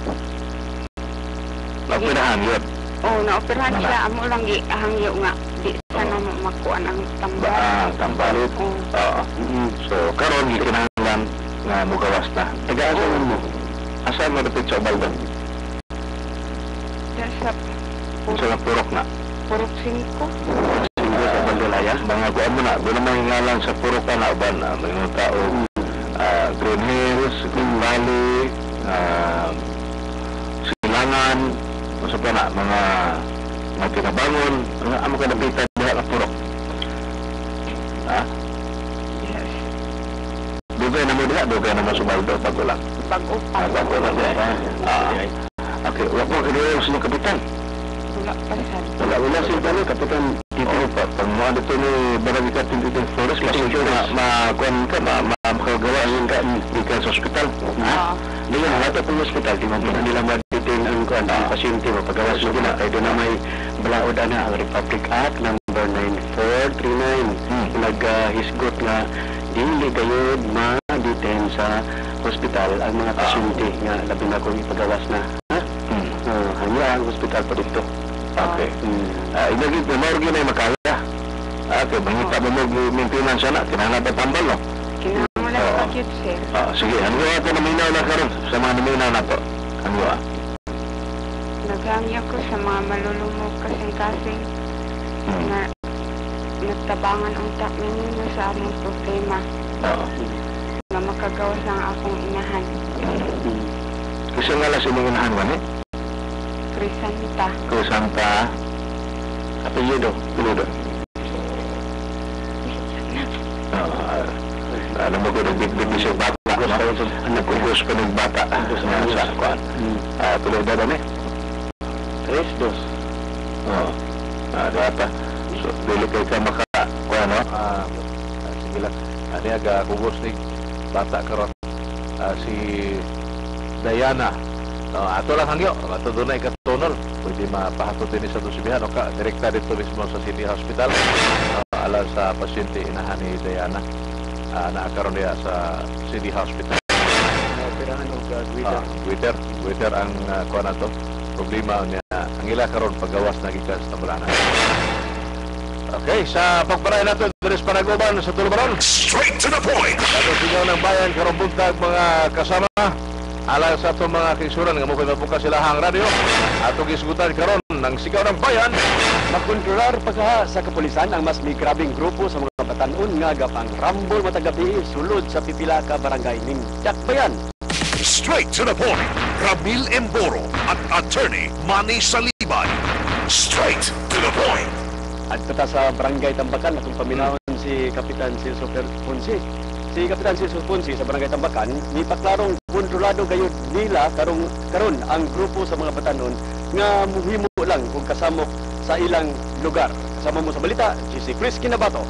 Naoperahan yun? Oo, naoperahan siya. Amo lang hangyo nga. Di sana makuan ang tambal. Tambalit? Oo. So, karon gikinahanglan nga mugawas na. Taga-asa mo? Asa mo dapit sa Ubaldo? Sa purok na? Purok 5. Sa Bandolaya? Mga kuwan mo na. Doon naman ngalan sa purok ka na uban. Mga tao, Green Hills, Green Valley, Silangan, masa pa na, mga tinabangon. Ano ka nabitan diha na purok? Yes. Dugay na mo diha? Dugay na mo sa Baldo? Bagulang? Bagulang. Bagulang diha. Okay, wala po kailangan sa kapitan. Wala pasad. Wala siya pala, kapitan dito pa. Pag mga dito ni Barangay Captain Flores, kasi makagawa ka sa hospital. Hindi yan, halata pong hospital, di mo nila ma-detain ang pasyente mo. Pagawas mo na, kaya doon na may balaod na ang Republic Act number 9439. Nag-hisgot nga, hindi kayo ma-detain sa hospital ang mga pasyente nga labi na kung ipagawas na. Hanya ang hospital po dito. Okay. Inagit mo, morgue na yung makaya. Okay, bangita mo maintenance na, kinahanglan pa tambal, no? Kinahanglan pa cute, sir. Sige, ano ito naminaw na karon sa mga naminaw na to? Ano ba? Naghangya ko sa mga malulumog kasing-kasing na nagtabangan ang takmin sa among problema. Na makagawas ang akong inahan. Kasi nga lang silang inahan man eh? Crisanta. Crisanta. Apelyido? Piludo? Alam mo ko, nagbibig siya bata. Nagkugos pa ng bata. Sa kuan. Piludo ba eh? 3-2. Oo. Data. So, dili kayo ka maka-kuan, no? Sige lang. Ani aga kugos ni bata karon. si Diana. Ato lang hangyo, ato doon na ikatunol. Pwede mapahatod din sa Dusibihan o ka, direkta dito mismo sa City Hospital. Alam sa pasyente inahan ni Diana. Naakaroon niya sa City Hospital. Operahan o Twitter ang kuha na to. Problema niya, ang ila karon paggawas na gikas na balanan. Okay, sa pagparay natin, Dres Panagoban sa Tulubaron. Straight to the point. Ato sigaw ng bayan, karong buntag mga kasama. Alang sa itong mga kisuran nga mo mabukas sila hang radyo. Atong isgutan karon ng sigaw ng bayan. Makontrolar pagka sa kapulisan ang mas may grabing grupo sa mga batanon nga gapang rambol matagabi sulod sa pipila ka barangay ning Dakbayan. Straight to the point. Ramil Emboro at Attorney Manny Salibay. Straight to the point. At kata sa barangay Tambakan atong paminahon si Kapitan Celso Ponce. Si Kapitan Celso Ponce sa barangay Tambakan ni paklarong kontrolado gayud nila karon ang grupo sa mga batanon nga muhimo lang kung kasamok sa ilang lugar. Kasama mo sa balita, si Chris Kinabato.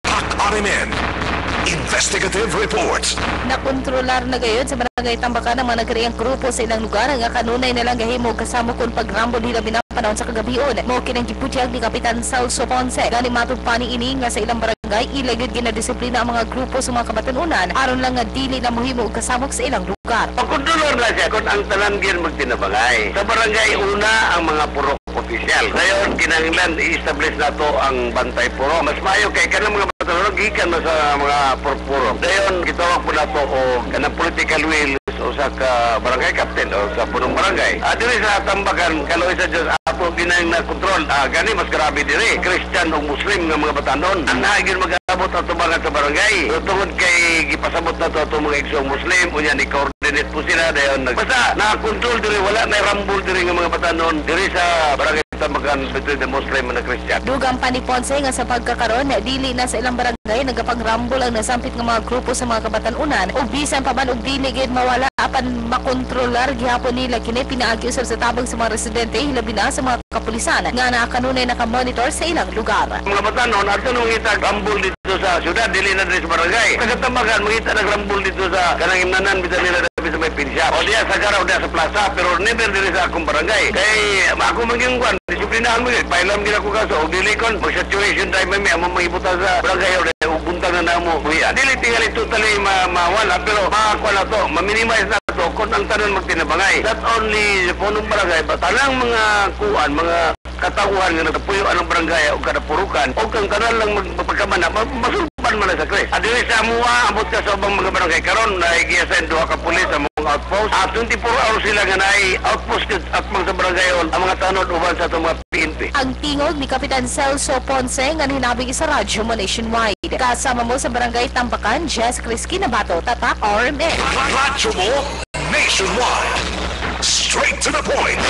RMN Investigative Report. Nakontrolar na gayon sa barangay Tambakan ang mga nagkariang grupo sa ilang lugar nga kanunay na lang gahimo kasama kung pagrambol nila binapanahon sa kagabion. Mo kinang giputyag ni Kapitan Celso Ponce. Gani matupani ini nga sa ilang barangay ilagid ginadisiplina ang mga grupo sa mga kabatanunan aron lang nga dili na mohimo og kasamok sa ilang lugar. Pagkontrolor na siya kung ang tanan gyud magtinabangay. Sa barangay una ang mga purok opisyal. Dayon kinahanglan i-establish nato ang bantay puro. Mas maayo kay kanang mga batanon gikan na sa mga puro. Dayon gitawag po nato og kanang political will o sa barangay captain o sa punong barangay. Diri sa Tambakan kaloy sa Dios ato ginang na kontrol. Gani mas grabe diri. Christian o Muslim nga mga batanon. Ang naagin mag-abot ato mga sa barangay. Tungod kay gipasabot nato ato mga igsong Muslim unya ni coordinate po sila dayon basta na-control diri wala na rambol diri nga mga batanon diri sa barangay Tambakan between the Muslim and the Christian. Dugang pa ni Ponce nga sa pagkakaroon dili na sa ilang barangay nagapagrambol ang nasampit nga mga grupo sa mga kabatanunan ug bisan pa man og dili gid mawala apan makontrolar gihapon nila kini pinaagi usab sa tabang sa mga residente hilabi na sa mga kapulisan nga nakanunay nakamonitor sa ilang lugar. Mga batanon ato nung itag rambol dito sa syudad dili na diri sa barangay. Taga-Tambakan mangita nagrambol dito sa kanang imnanan bisan nila sa may pinsya. O diya sa garaw diya sa plaza pero never diri sa akong barangay. Kay ako magingwan disiplinahan mo yun. Pailam din ako kaso. O dili kon mag-situation time may amang mangibutan sa barangay o buntang na namo. Dili tingali totally mawala pero makakuha na to. Ma-minimize na to kung ang tanon magtinabangay. Not only sa punong barangay but talang mga kuan, mga katauhan nga nagpuyo anong barangay o kanapurukan o kang kanal lang magpagkamana masulpan man sa Chris. Adili sa mua abot ka sa ubang mga barangay karon na igiyasan duha ka pulis sa mga outpost. 24 hours sila nga naay outpost at mga sa barangay ang mga tanod uban sa itong mga PNP. Ang tingog ni Kapitan Celso Ponce nga hinabing sa radyo mo nationwide. Kasama mo sa barangay Tambakan, Jess Chris Kinabato, Tatak RMN. Radyo mo nationwide. Straight to the point.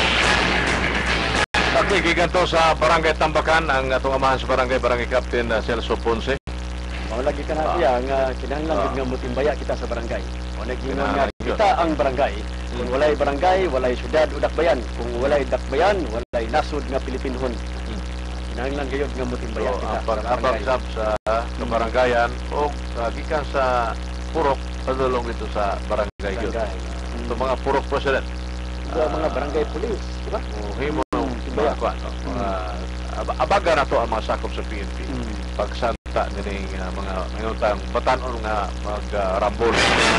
Okay, giganto sa barangay Tambakan ang atong amahan sa barangay Captain Celso Ponce. O lagi ka na siya nga kinahanglan nga mutimbaya kita sa barangay. O naging nga kita ang barangay. Kung walay barangay, walay syudad o dakbayan. Kung walay dakbayan, walay nasod nga Pilipinhon. Kinahanglan gayud nga mutimbaya kita sa barangay. Sa barangayan o gikan sa purok padulong dito sa barangay yun. Ito mga purok president. Sa mga barangay police, di ba? Himo timbaya ko. Abaga na to ang mga sakop sa PNP. Pagsanta nining mga ngayong batanon nga mag-rambol.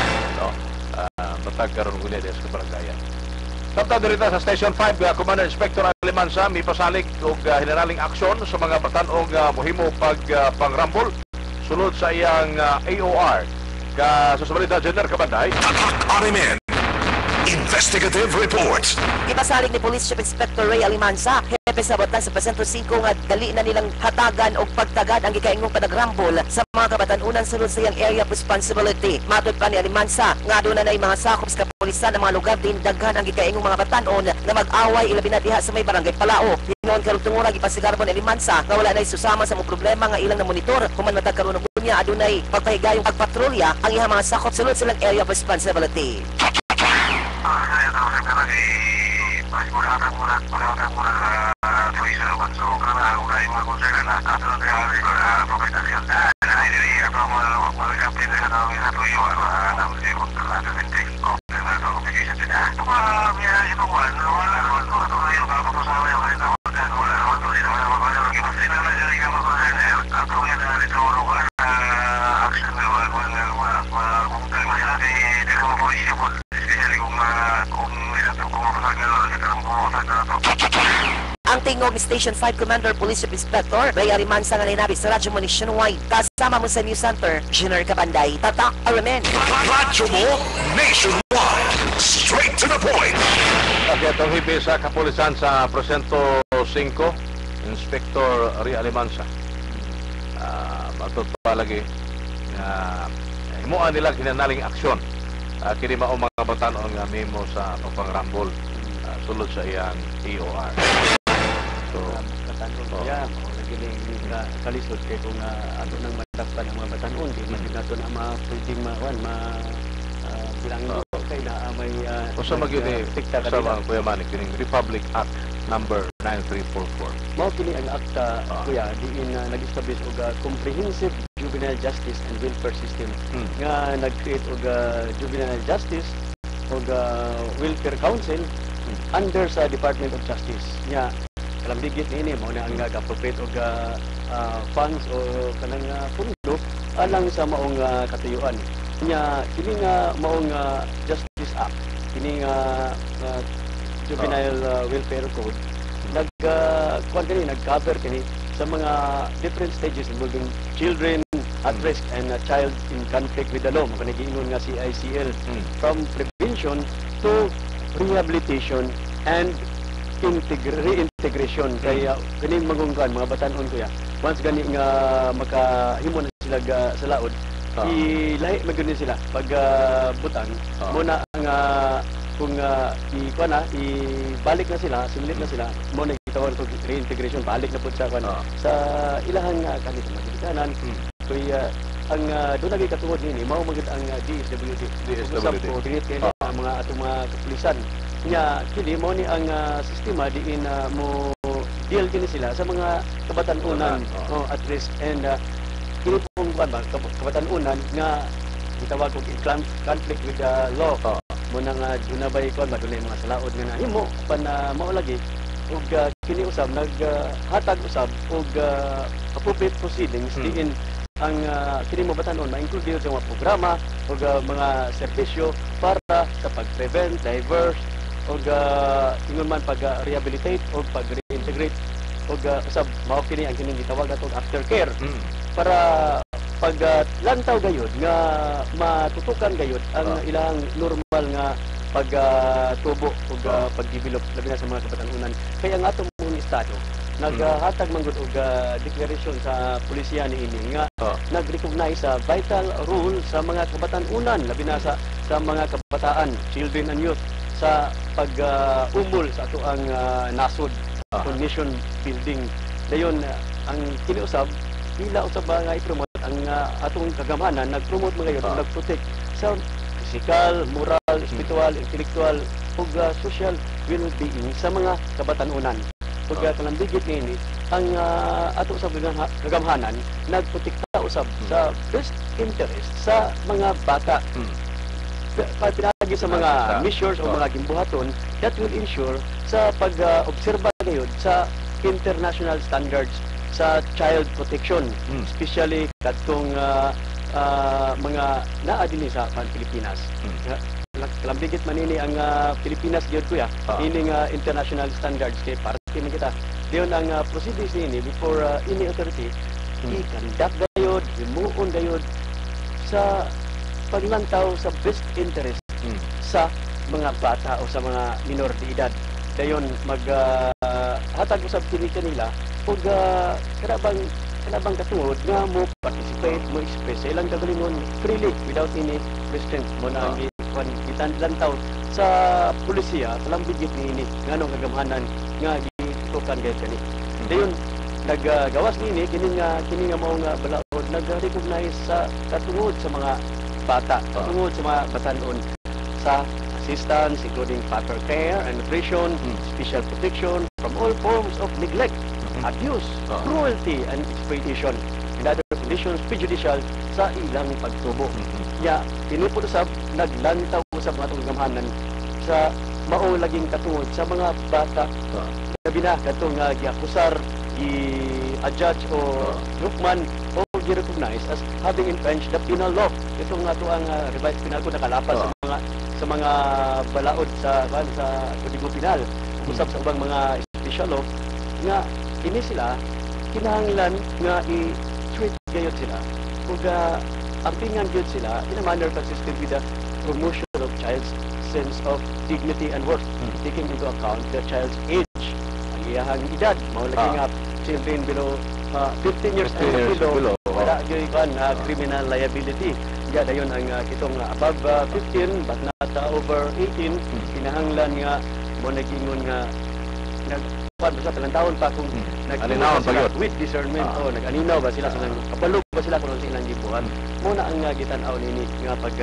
Batag karon ulit sa barangayan. Tapos dito sa Station 5, Commander Inspector Alimansa may pasalig og generaling aksyon sa mga batanog mohimo pangrambol sulod sa iyang AOR. Sa Subalita General Kabanday. RMN Investigative Report. Ipasalig ni Police Chief Inspector Ray Alimansa, hepe sa batan sa Presento 5 nga dali na nilang hatagan o pagtagad ang gikaingong panagrambol sa mga kabatanunan sulod sa iyang area of responsibility. Matod pa ni Alimansa, nga doon na mga sakop sa kapulisan ng mga lugar din daghan ang gikaingong mga batanon na mag-away ilabi na diha sa may barangay Palao. Hinoon karugtungura gipasigarbo ni Alimansa nga wala na susama sa mga problema nga ilang na monitor human matagkaroon ng bunya adunay pagpahigayong pagpatrolya ang ihang mga sakop sulod sa ilang area of responsibility. Ang tingog ni Station 5 Commander Police Chief Inspector Ray Arimansa nga linabi sa Radyo mo Nationwide. Kasama mo sa News Center, Jenner Kapanday, Tatak Aramen. Radyo mo Nationwide. Straight to the point. Okay, itong hibi sa kapulisan sa Presento 5, Inspector Ray Arimansa. Matutwa lagi na himuan nila kinanaling aksyon. Kini mao mga batanon nga memo sa pangrambol sulod sa iyang EOR. So, katanong niya, lagi na kalisod kay kung ato nang madakpan ang mga batanon, di man yun nato na pwedeng bilang kay na may usa magyud sa mga Kuya Manik, kining Republic Act number 9344. Mao kini ang akta, kuya, diin nag-establish og comprehensive juvenile justice and welfare system nga nag-create og juvenile justice og welfare council under sa Department of Justice. Nya kalambigit niini mao na ang appropriate og funds o kanang pundo alang sa maong katuyuan. Nya kini nga maong Justice Act, kini nga Juvenile Welfare Code nag-cover kini sa mga different stages involving children at risk and a child in conflict with the law. Makagiingon nga si ICL from prevention to rehabilitation and reintegration. Kaya kini magungkan mga batanon kuya. Once gani nga makahimo na sila sa laod, ilahi maguni sila pag butang muna ang kung ibalik na sila, similit na sila, mo na gitawag ko reintegration, balik na po sa sa ilahang kanito magigitanan. Kaya ang doon lagi katungod nini, mao magid ang DSWD. Coordinate kayo ang mga atong mga kapulisan. Nya kini mo ni ang sistema diin mo deal kini sila sa mga kabatan-unan at risk and kini pong kabatan-unan nga gitawag og conflict with the law. Mo nang junabay kon madulay mga salaod nga nahimo pan mao lagi ug kini usab naghatag usab og appropriate proceedings diin ang kini mo batanon ma-include sa mga programa ug mga serbisyo para sa pag-prevent, diverse ug ingon man pag-rehabilitate ug pag-reintegrate ug usab mao kini ang kining gitawag atong aftercare para pag lantaw gayud nga matutukan gayud ang ilang normal nga pagtubo ug pag-develop labi na sa mga kabatan-unan. Kaya ang atong mga estado naghatag man gud og declaration sa pulisya niini nga nag-recognize sa vital role sa mga kabatan-unan labi na sa mga kabataan, children and youth sa pag-umol sa ato ang nasod nation building. Dayon ang kiniusab ila usab nga i-promote ang atong kagamanan, nag-promote mga yun, nag-protect sa physical, moral, spiritual, intellectual ug social well-being sa mga kabatan-unan. Ug kalambigit niini ang ato usab kagamhanan nagprotekta usab sa best interest sa mga bata. Pinagi sa mga measures o mga gimbuhaton that will ensure sa pag-obserba gayud sa international standards sa child protection, especially katong mga naa dinhi sa Pilipinas. Kalambigit man ini ang Pilipinas gyud kuya, ining international standards kay para man kita. Diyon ang proceedings ini before ini authority i-conduct gayud, himuon gayud sa paglantaw sa best interest sa mga bata o sa mga minor de edad. Dayon hatag usab kini kanila ug kanabang katungod nga mo participate, mo express ilang kagalingon freely without any restraint mo na gitan lantaw sa pulisya kalambigit niini nganong kagamhanan nga gitukan gayud kani. Dayon naggawas niini kini nga mao nga balaod nag-recognize sa katungod sa mga bata, katungod sa mga batanon sa assistance including pater care and nutrition, special protection from all forms of neglect, abuse, cruelty, and exploitation and other conditions prejudicial sa ilang pagtubo. Kaya, pinupod usab, naglantaw usab mga kagamhanan sa mao laging katungod sa mga bata. Labi na katong giakusar, i-adjudge o groupman o gi-recognize as having infringed the penal law. Ito nga to ang revised penal code nakalapas sa mga balaod sa Kodigo Penal. Usab sa ubang mga special law nga ini sila kinahanglan nga i-treat gayud sila ug ampingan gyud sila in a manner consistent with the promotion of child's sense of dignity and worth, taking into account the child's age, ang iyahang edad, mao lagi nga children below 15 years and below, wala gyud criminal liability. Ya dayon ang kitong above 15 but not over 18, kinahanglan nga mo nagingon nga basta talang taon pa kung nag-alinaw with discernment nag-alinaw ba sila sa kapalog ba sila kung silang gibuhat muna ang gitan-aw nini nga pag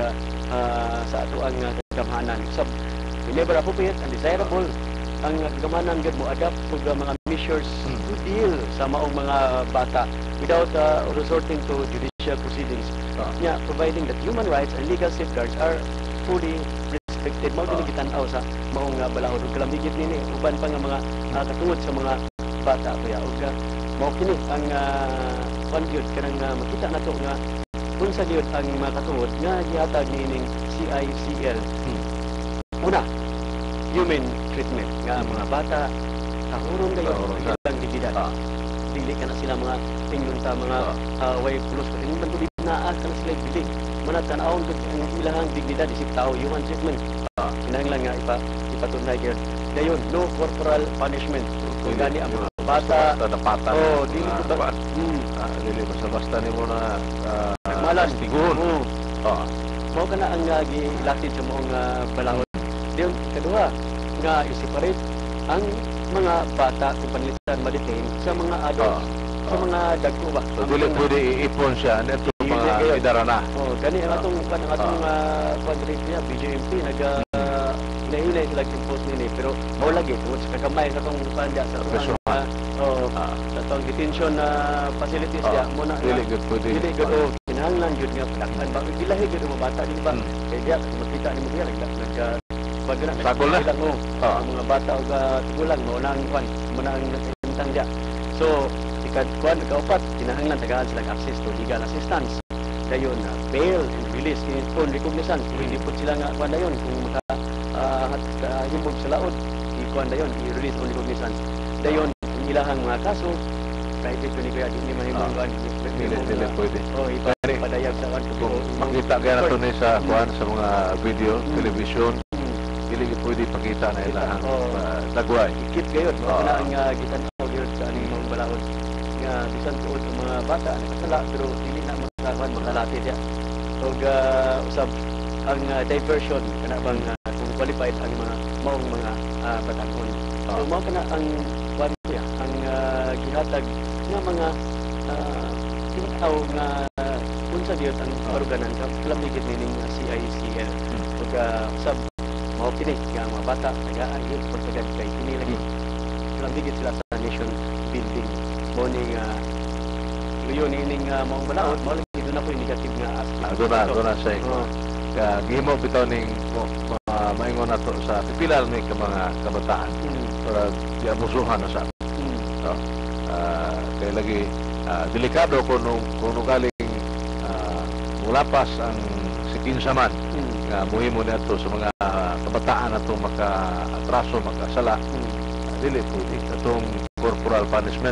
sa ato ang kagamhanan sab never appropriate and desirable ang kagamhanan gid mo adapt og mga measures to deal sa maong mga bata without resorting to judicial proceedings providing that human rights and legal safeguards are fully respected. Mao din gitan-aw sa maong balaod ug kalambigit nini uban pa nga mga katungod sa mga bata kuya ug mao kini ang pangyud kanang makita nato nga unsa gyud ang mga katungod nga gihatag nining CICL. Una, human treatment nga mga bata tahurong dayon ang dignidad. Dili kana sila mga pingunta mga way pulos pa man tuloy naa kan sila dili manat-anawon gud ang ilahang dignidad isip tao human treatment. Kinahanglan nga ipatunay gyud dayon no corporal punishment kung gani ang mga bata dili ko ba dili basta nimo na malan tiguhon mao kana ang gilatid sa maong balahod. Dayon kadua nga i-separate ang mga bata kung panlitan ma-detain sa mga adult sa mga dagko ba dili pwede iipon siya neto mga idarana gani ang atong quadrate niya BJMP nag-inay sila impose nini pero mao lagi tungod sa kagamay sa atong panda sa atong detention facilities niya muna dili gud pwede dili gud kinahanglan gud nga padakan ba bilahi gud mga bata di ba kay diya makita nimo diya sagol na mga bata ug tigulang mo nang natintang diya so ikaupat kinahanglan tagahan sila access to legal assistance dayon bail and release on recognizance hindi po sila nga kuan dayon kung himog sa laot ikuan dayon i-release on recognizance dayon ang ilahang mga kaso kahit ito ni kuya di mahimong kuan dili pwede ipadayag sa kuan makita kaya nato ni sa kuan sa mga video television dili pwede pakita na ilahang dagway ikip gayud na ang gitan-aw gyud sa aning mga balaod nga bisan tuod ang mga bata nakasala pero dili na makalatid ya ug usab ang diversion kana bang kung qualified ang mga maong mga batanon so mao kana ang kuan niya ang gihatag nga mga tinaw nga unsa gyud ang karuganan sa kalambigit nining CICL ug usab mao kini nga mga bata tagaan gyud pagtagad kay kini lagi kalambigit sila sa nation building morning yun ining maong balaod mo lagi doon ako yung negative nga aspect doon na siya gihimo bitaw ning maingon nato sa pipilal may mga kabataan para diabusuhan na sa kaya lagi delikado kung galing mulapas ang sikinsaman nga muhimo nato sa mga kabataan atong maka-atraso makasala dili pwede atong corporal punishment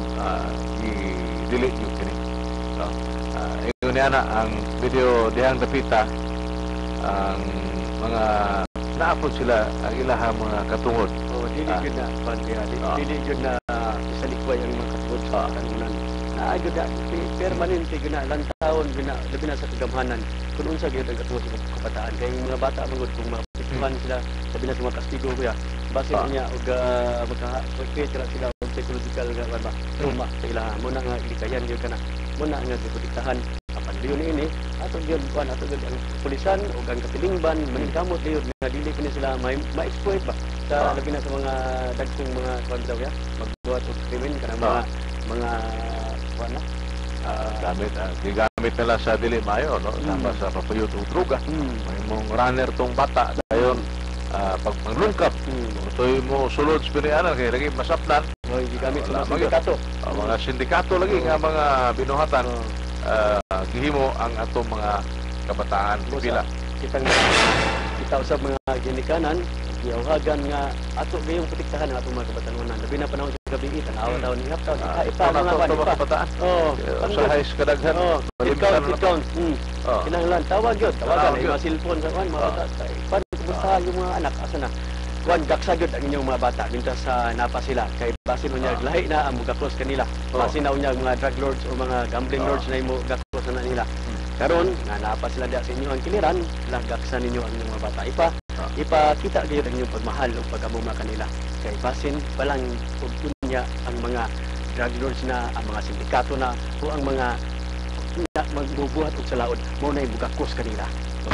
dili yung kini ingon niya na ang video dihang dapita ang mga naapod sila ang ilahang mga katungod dili gyud na pandiya dili gyud na isalikway ang mga katungod sa kanunan gyud na permanente gyud na lantawon gyud na labi na sa kagamhanan kun unsa gyud ang katungod sa kabataan kay mga bata mangod kung maapektuhan sila labi na sa mga kastigo kuya base niya og maka-create sila psychological nga ba trauma sa ilaha mo na nga ilikayan gyud kana mo na nga giprotektahan apan liyon ini ato gyud kuan ato gyud ang pulisan ug ang katilingban maningkamot gyud nga dili kini sila ma-exploit ba sa labi na sa mga dagkong mga kuan daw ya magduwa sa krimen kana mga kuan na gigamit nila sa dili mayo no sama sa papayot ug droga may mong runner tong bata dayon pagpanglungkap. Ito'y mo sulod sa pinianan kaya lagi masapnan. Oy, gigamit sa Wala, mga sindikato. Mga sindikato lagi nga mga binuhatan gihimo ang atong mga kabataan pila. Kita usab mga ginikanan, giawhagan nga ato gayong protektahan ang atong mga kabatanunan. Labi na panahon sa gabi, tanawa daw ni haptaw, ipa mga kabataan. Usahay sa kadaghan. It counts. Kinahanglan tawag yun, tawagan ay mga cellphone sa mga bata. Paano kumusta yung mga anak asa na? Kuan gaksa gyud ang inyong mga bata mintas sa napa sila kay basin unya lahi na ang mugaklos kanila. Basin na unya mga drug lords o mga gambling lords na imo gaklos na nila. Karon nga napa sila diha sa inyong kiliran, lagaksa ninyo ang inyong mga bata. Ipakita gyud ang inyong pagmahal ug pag-amuma kanila. Kay basin palang unya ang mga drug lords na, ang mga sindikato na o ang mga magbubuhat og salaod mo na mugaklos kanila.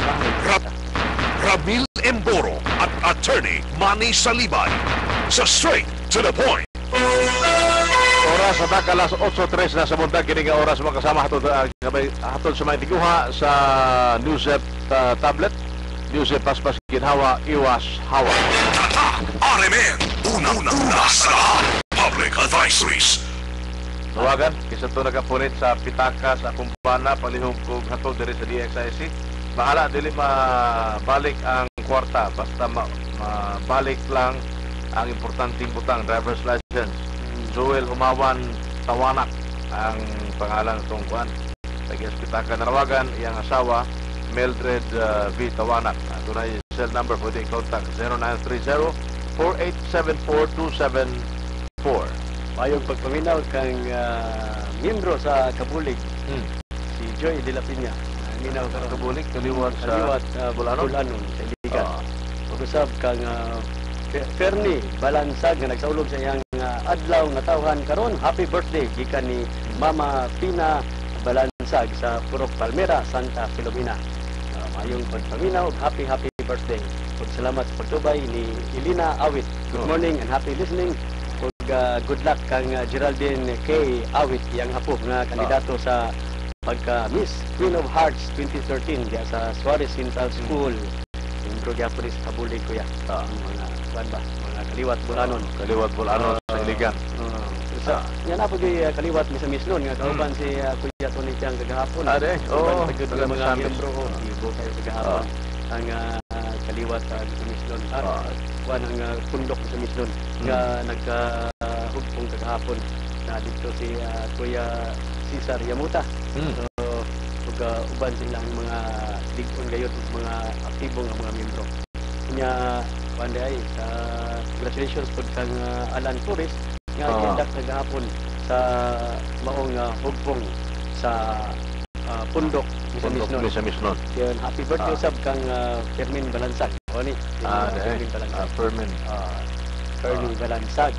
Ramil Emboro at Attorney Manny Salibay sa Straight to the Point. Oras sa alas 8:03 na sa buntag kini nga oras makasama hatod sa mga tiguha sa Newsep tablet. Newsep paspas ginhawa iwas hawa. RMN una sa lahat. Public advisories. Tawagan kisa to nagapunit sa pitaka sa kumpana palihog kog hatod diri sa DXIC. Bahala dili mabalik ang kwarta basta mabalik lang ang importanteng butang driver's license. Joel Humawan Tawanak ang pangalan itong kuan. Nag-hospital narawagan iyang asawa Mildred V. Tawanak. Ito na yung cell number pwede contact 0930-4874-274. Mayong pagpaminaw kang miyembro sa Kabulig, si Joy de la Piña. Minaw ka Kabulig, kaliwat sa Bulanon sa Iligan. Pag-usab kang Fernie Balansag nga nagsaulog sa iyang adlaw nga tawhan karon. Happy birthday gikan ni Mama Pina Balansag sa Purok Palmera, Santa Filomena. Mayong pagpaminaw, happy birthday. Ug salamat sa pagtubay ni Elina Awit. Good morning and happy listening. Ug good luck kang Geraldine K. Awit, iyang apo nga kandidato sa pagka Miss Queen of Hearts 2013 diya sa Suarez Central School. Intro gyapon sa Kabulig kuya. Mga kuan ba, mga kaliwat Bulanon. Kaliwat Bulanon sa Iligan. Yan na po kaliwat mi sa Mislon nga kauban si Kuya Tony Tiang kagahapon. Mga miyembro ko ibo kayo kagahapon. Ang kaliwat sa Mislon. Kuan ang pundok sa Mislon nga nagka-hugpong kagahapon. Na dito si Kuya Cesar Yamuta. So, uban silang mga ligon gayon mga aktibo nga mga miyembro. Kanya panday congratulations po kang Alan Torres nga tindak kagahapon sa maong hugpong sa pundok sa Misnon. Yan, happy birthday sab kang Fermin Balansag. O ni Fermin Balansag. Fermin Balansag.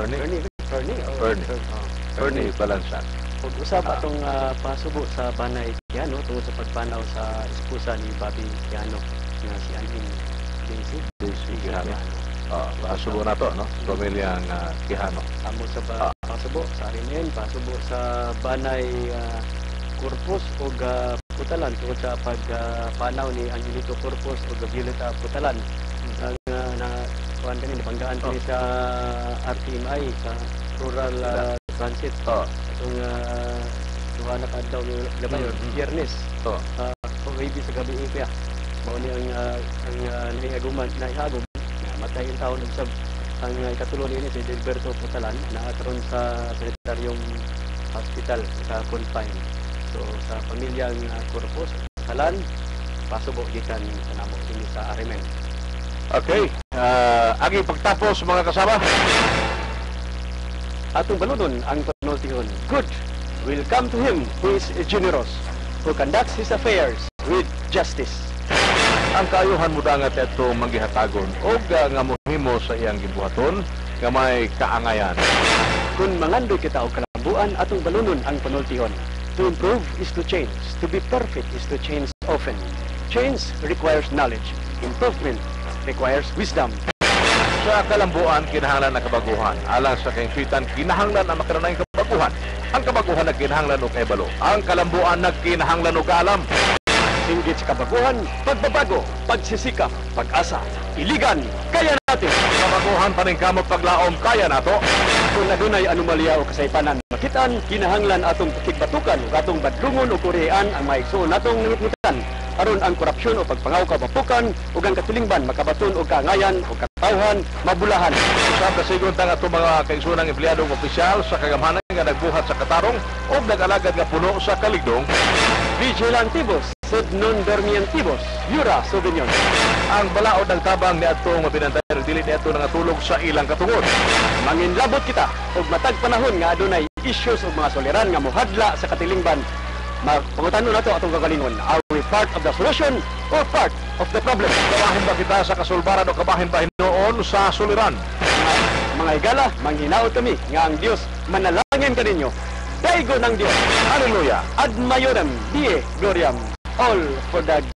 Fernie Balansag. Pag-usap atong pasubo sa Banay Kiano tungod sa pagpanaw sa esposa ni Bobby Kiano nga si Aning Daisy Kiano. Pasubo na to, no? Pamilyang Quijano. Amo sa pasubo sa Arimen, pasubo sa Banay Corpus o Putalan tungod sa pagpanaw ni Angelito Corpus o Violeta Putalan. Ang kuan kanina banggaan kini sa RTMI sa Rural Transit. Itong duha na kadlaw ni Labay Biyernes. Kung maybe sa gabi ipa. Mao ni ang naihagom matay ang taon ng ang ikatulo ni si Delberto Putalan na karon sa Sanitaryong Hospital sa Confine. So sa pamilyang Corpus, Salan, pasubo gikan kanamo ini sa Arimen. Okay, agi pagtapos mga kasama. Atong baludon ang panultihon. Good will come to him who is generous, who conducts his affairs with justice. Ang kaayuhan mo dangat ito manggihatagon o nga mohimo sa iyang gibuhaton nga may kaangayan. Kung mangandoy kita og kalambuan, atong balunon ang panultihon. To improve is to change. To be perfect is to change often. Change requires knowledge. Improvement requires wisdom. Sa kalambuan, kinahanglan ang kabaguhan. Alang sa kaingsuitan, kinahanglan ang makaranay kabaguhan. Ang kabaguhan nagkinahanglan og kaibalo. Ang kalambuan nagkinahanglan og alam. Si Hinggit sa kabaguhan, pagbabago, pagsisikap, pag-asa, iligan, kaya natin. Kabaguhan pa rin kamot paglaom, kaya nato. Kung adunay anomalya o kasaypanan makitaan, kinahanglan atong pakigbatukan ug atong badlungon o kurian ang maigsoon natong nangitngitan. Aron ang korupsyon o pagpangaw kabapukan ug ang katilingban makabaton og kaangayan o katawhan mabulahan. Usab kasigon tang ato mga kaigsoonang empleyadong opisyal sa kagamhanan nga nagbuhat sa katarong o nag-alagad nga puno sa kaligdong. Vigilantibus sed non dormientibus, Yura Sauvignon. Ang balaod ng tabang ni atong mabinantay dili ni ato nangatulog sa ilang katungod. Manginlabot kita og matag panahon nga adunay issues ug mga soliran nga mohadla sa katilingban. Pangutanon nato atong kagalingon, are we part of the solution or part of the problem? Kabahin ba kita sa kasulbaran o kabahin ba noon sa suliran? Mga higala, manghinaot kami nga ang Dios manalangin kaninyo. Daigo ng Dios. Hallelujah. Ad maiorem die gloriam. All for the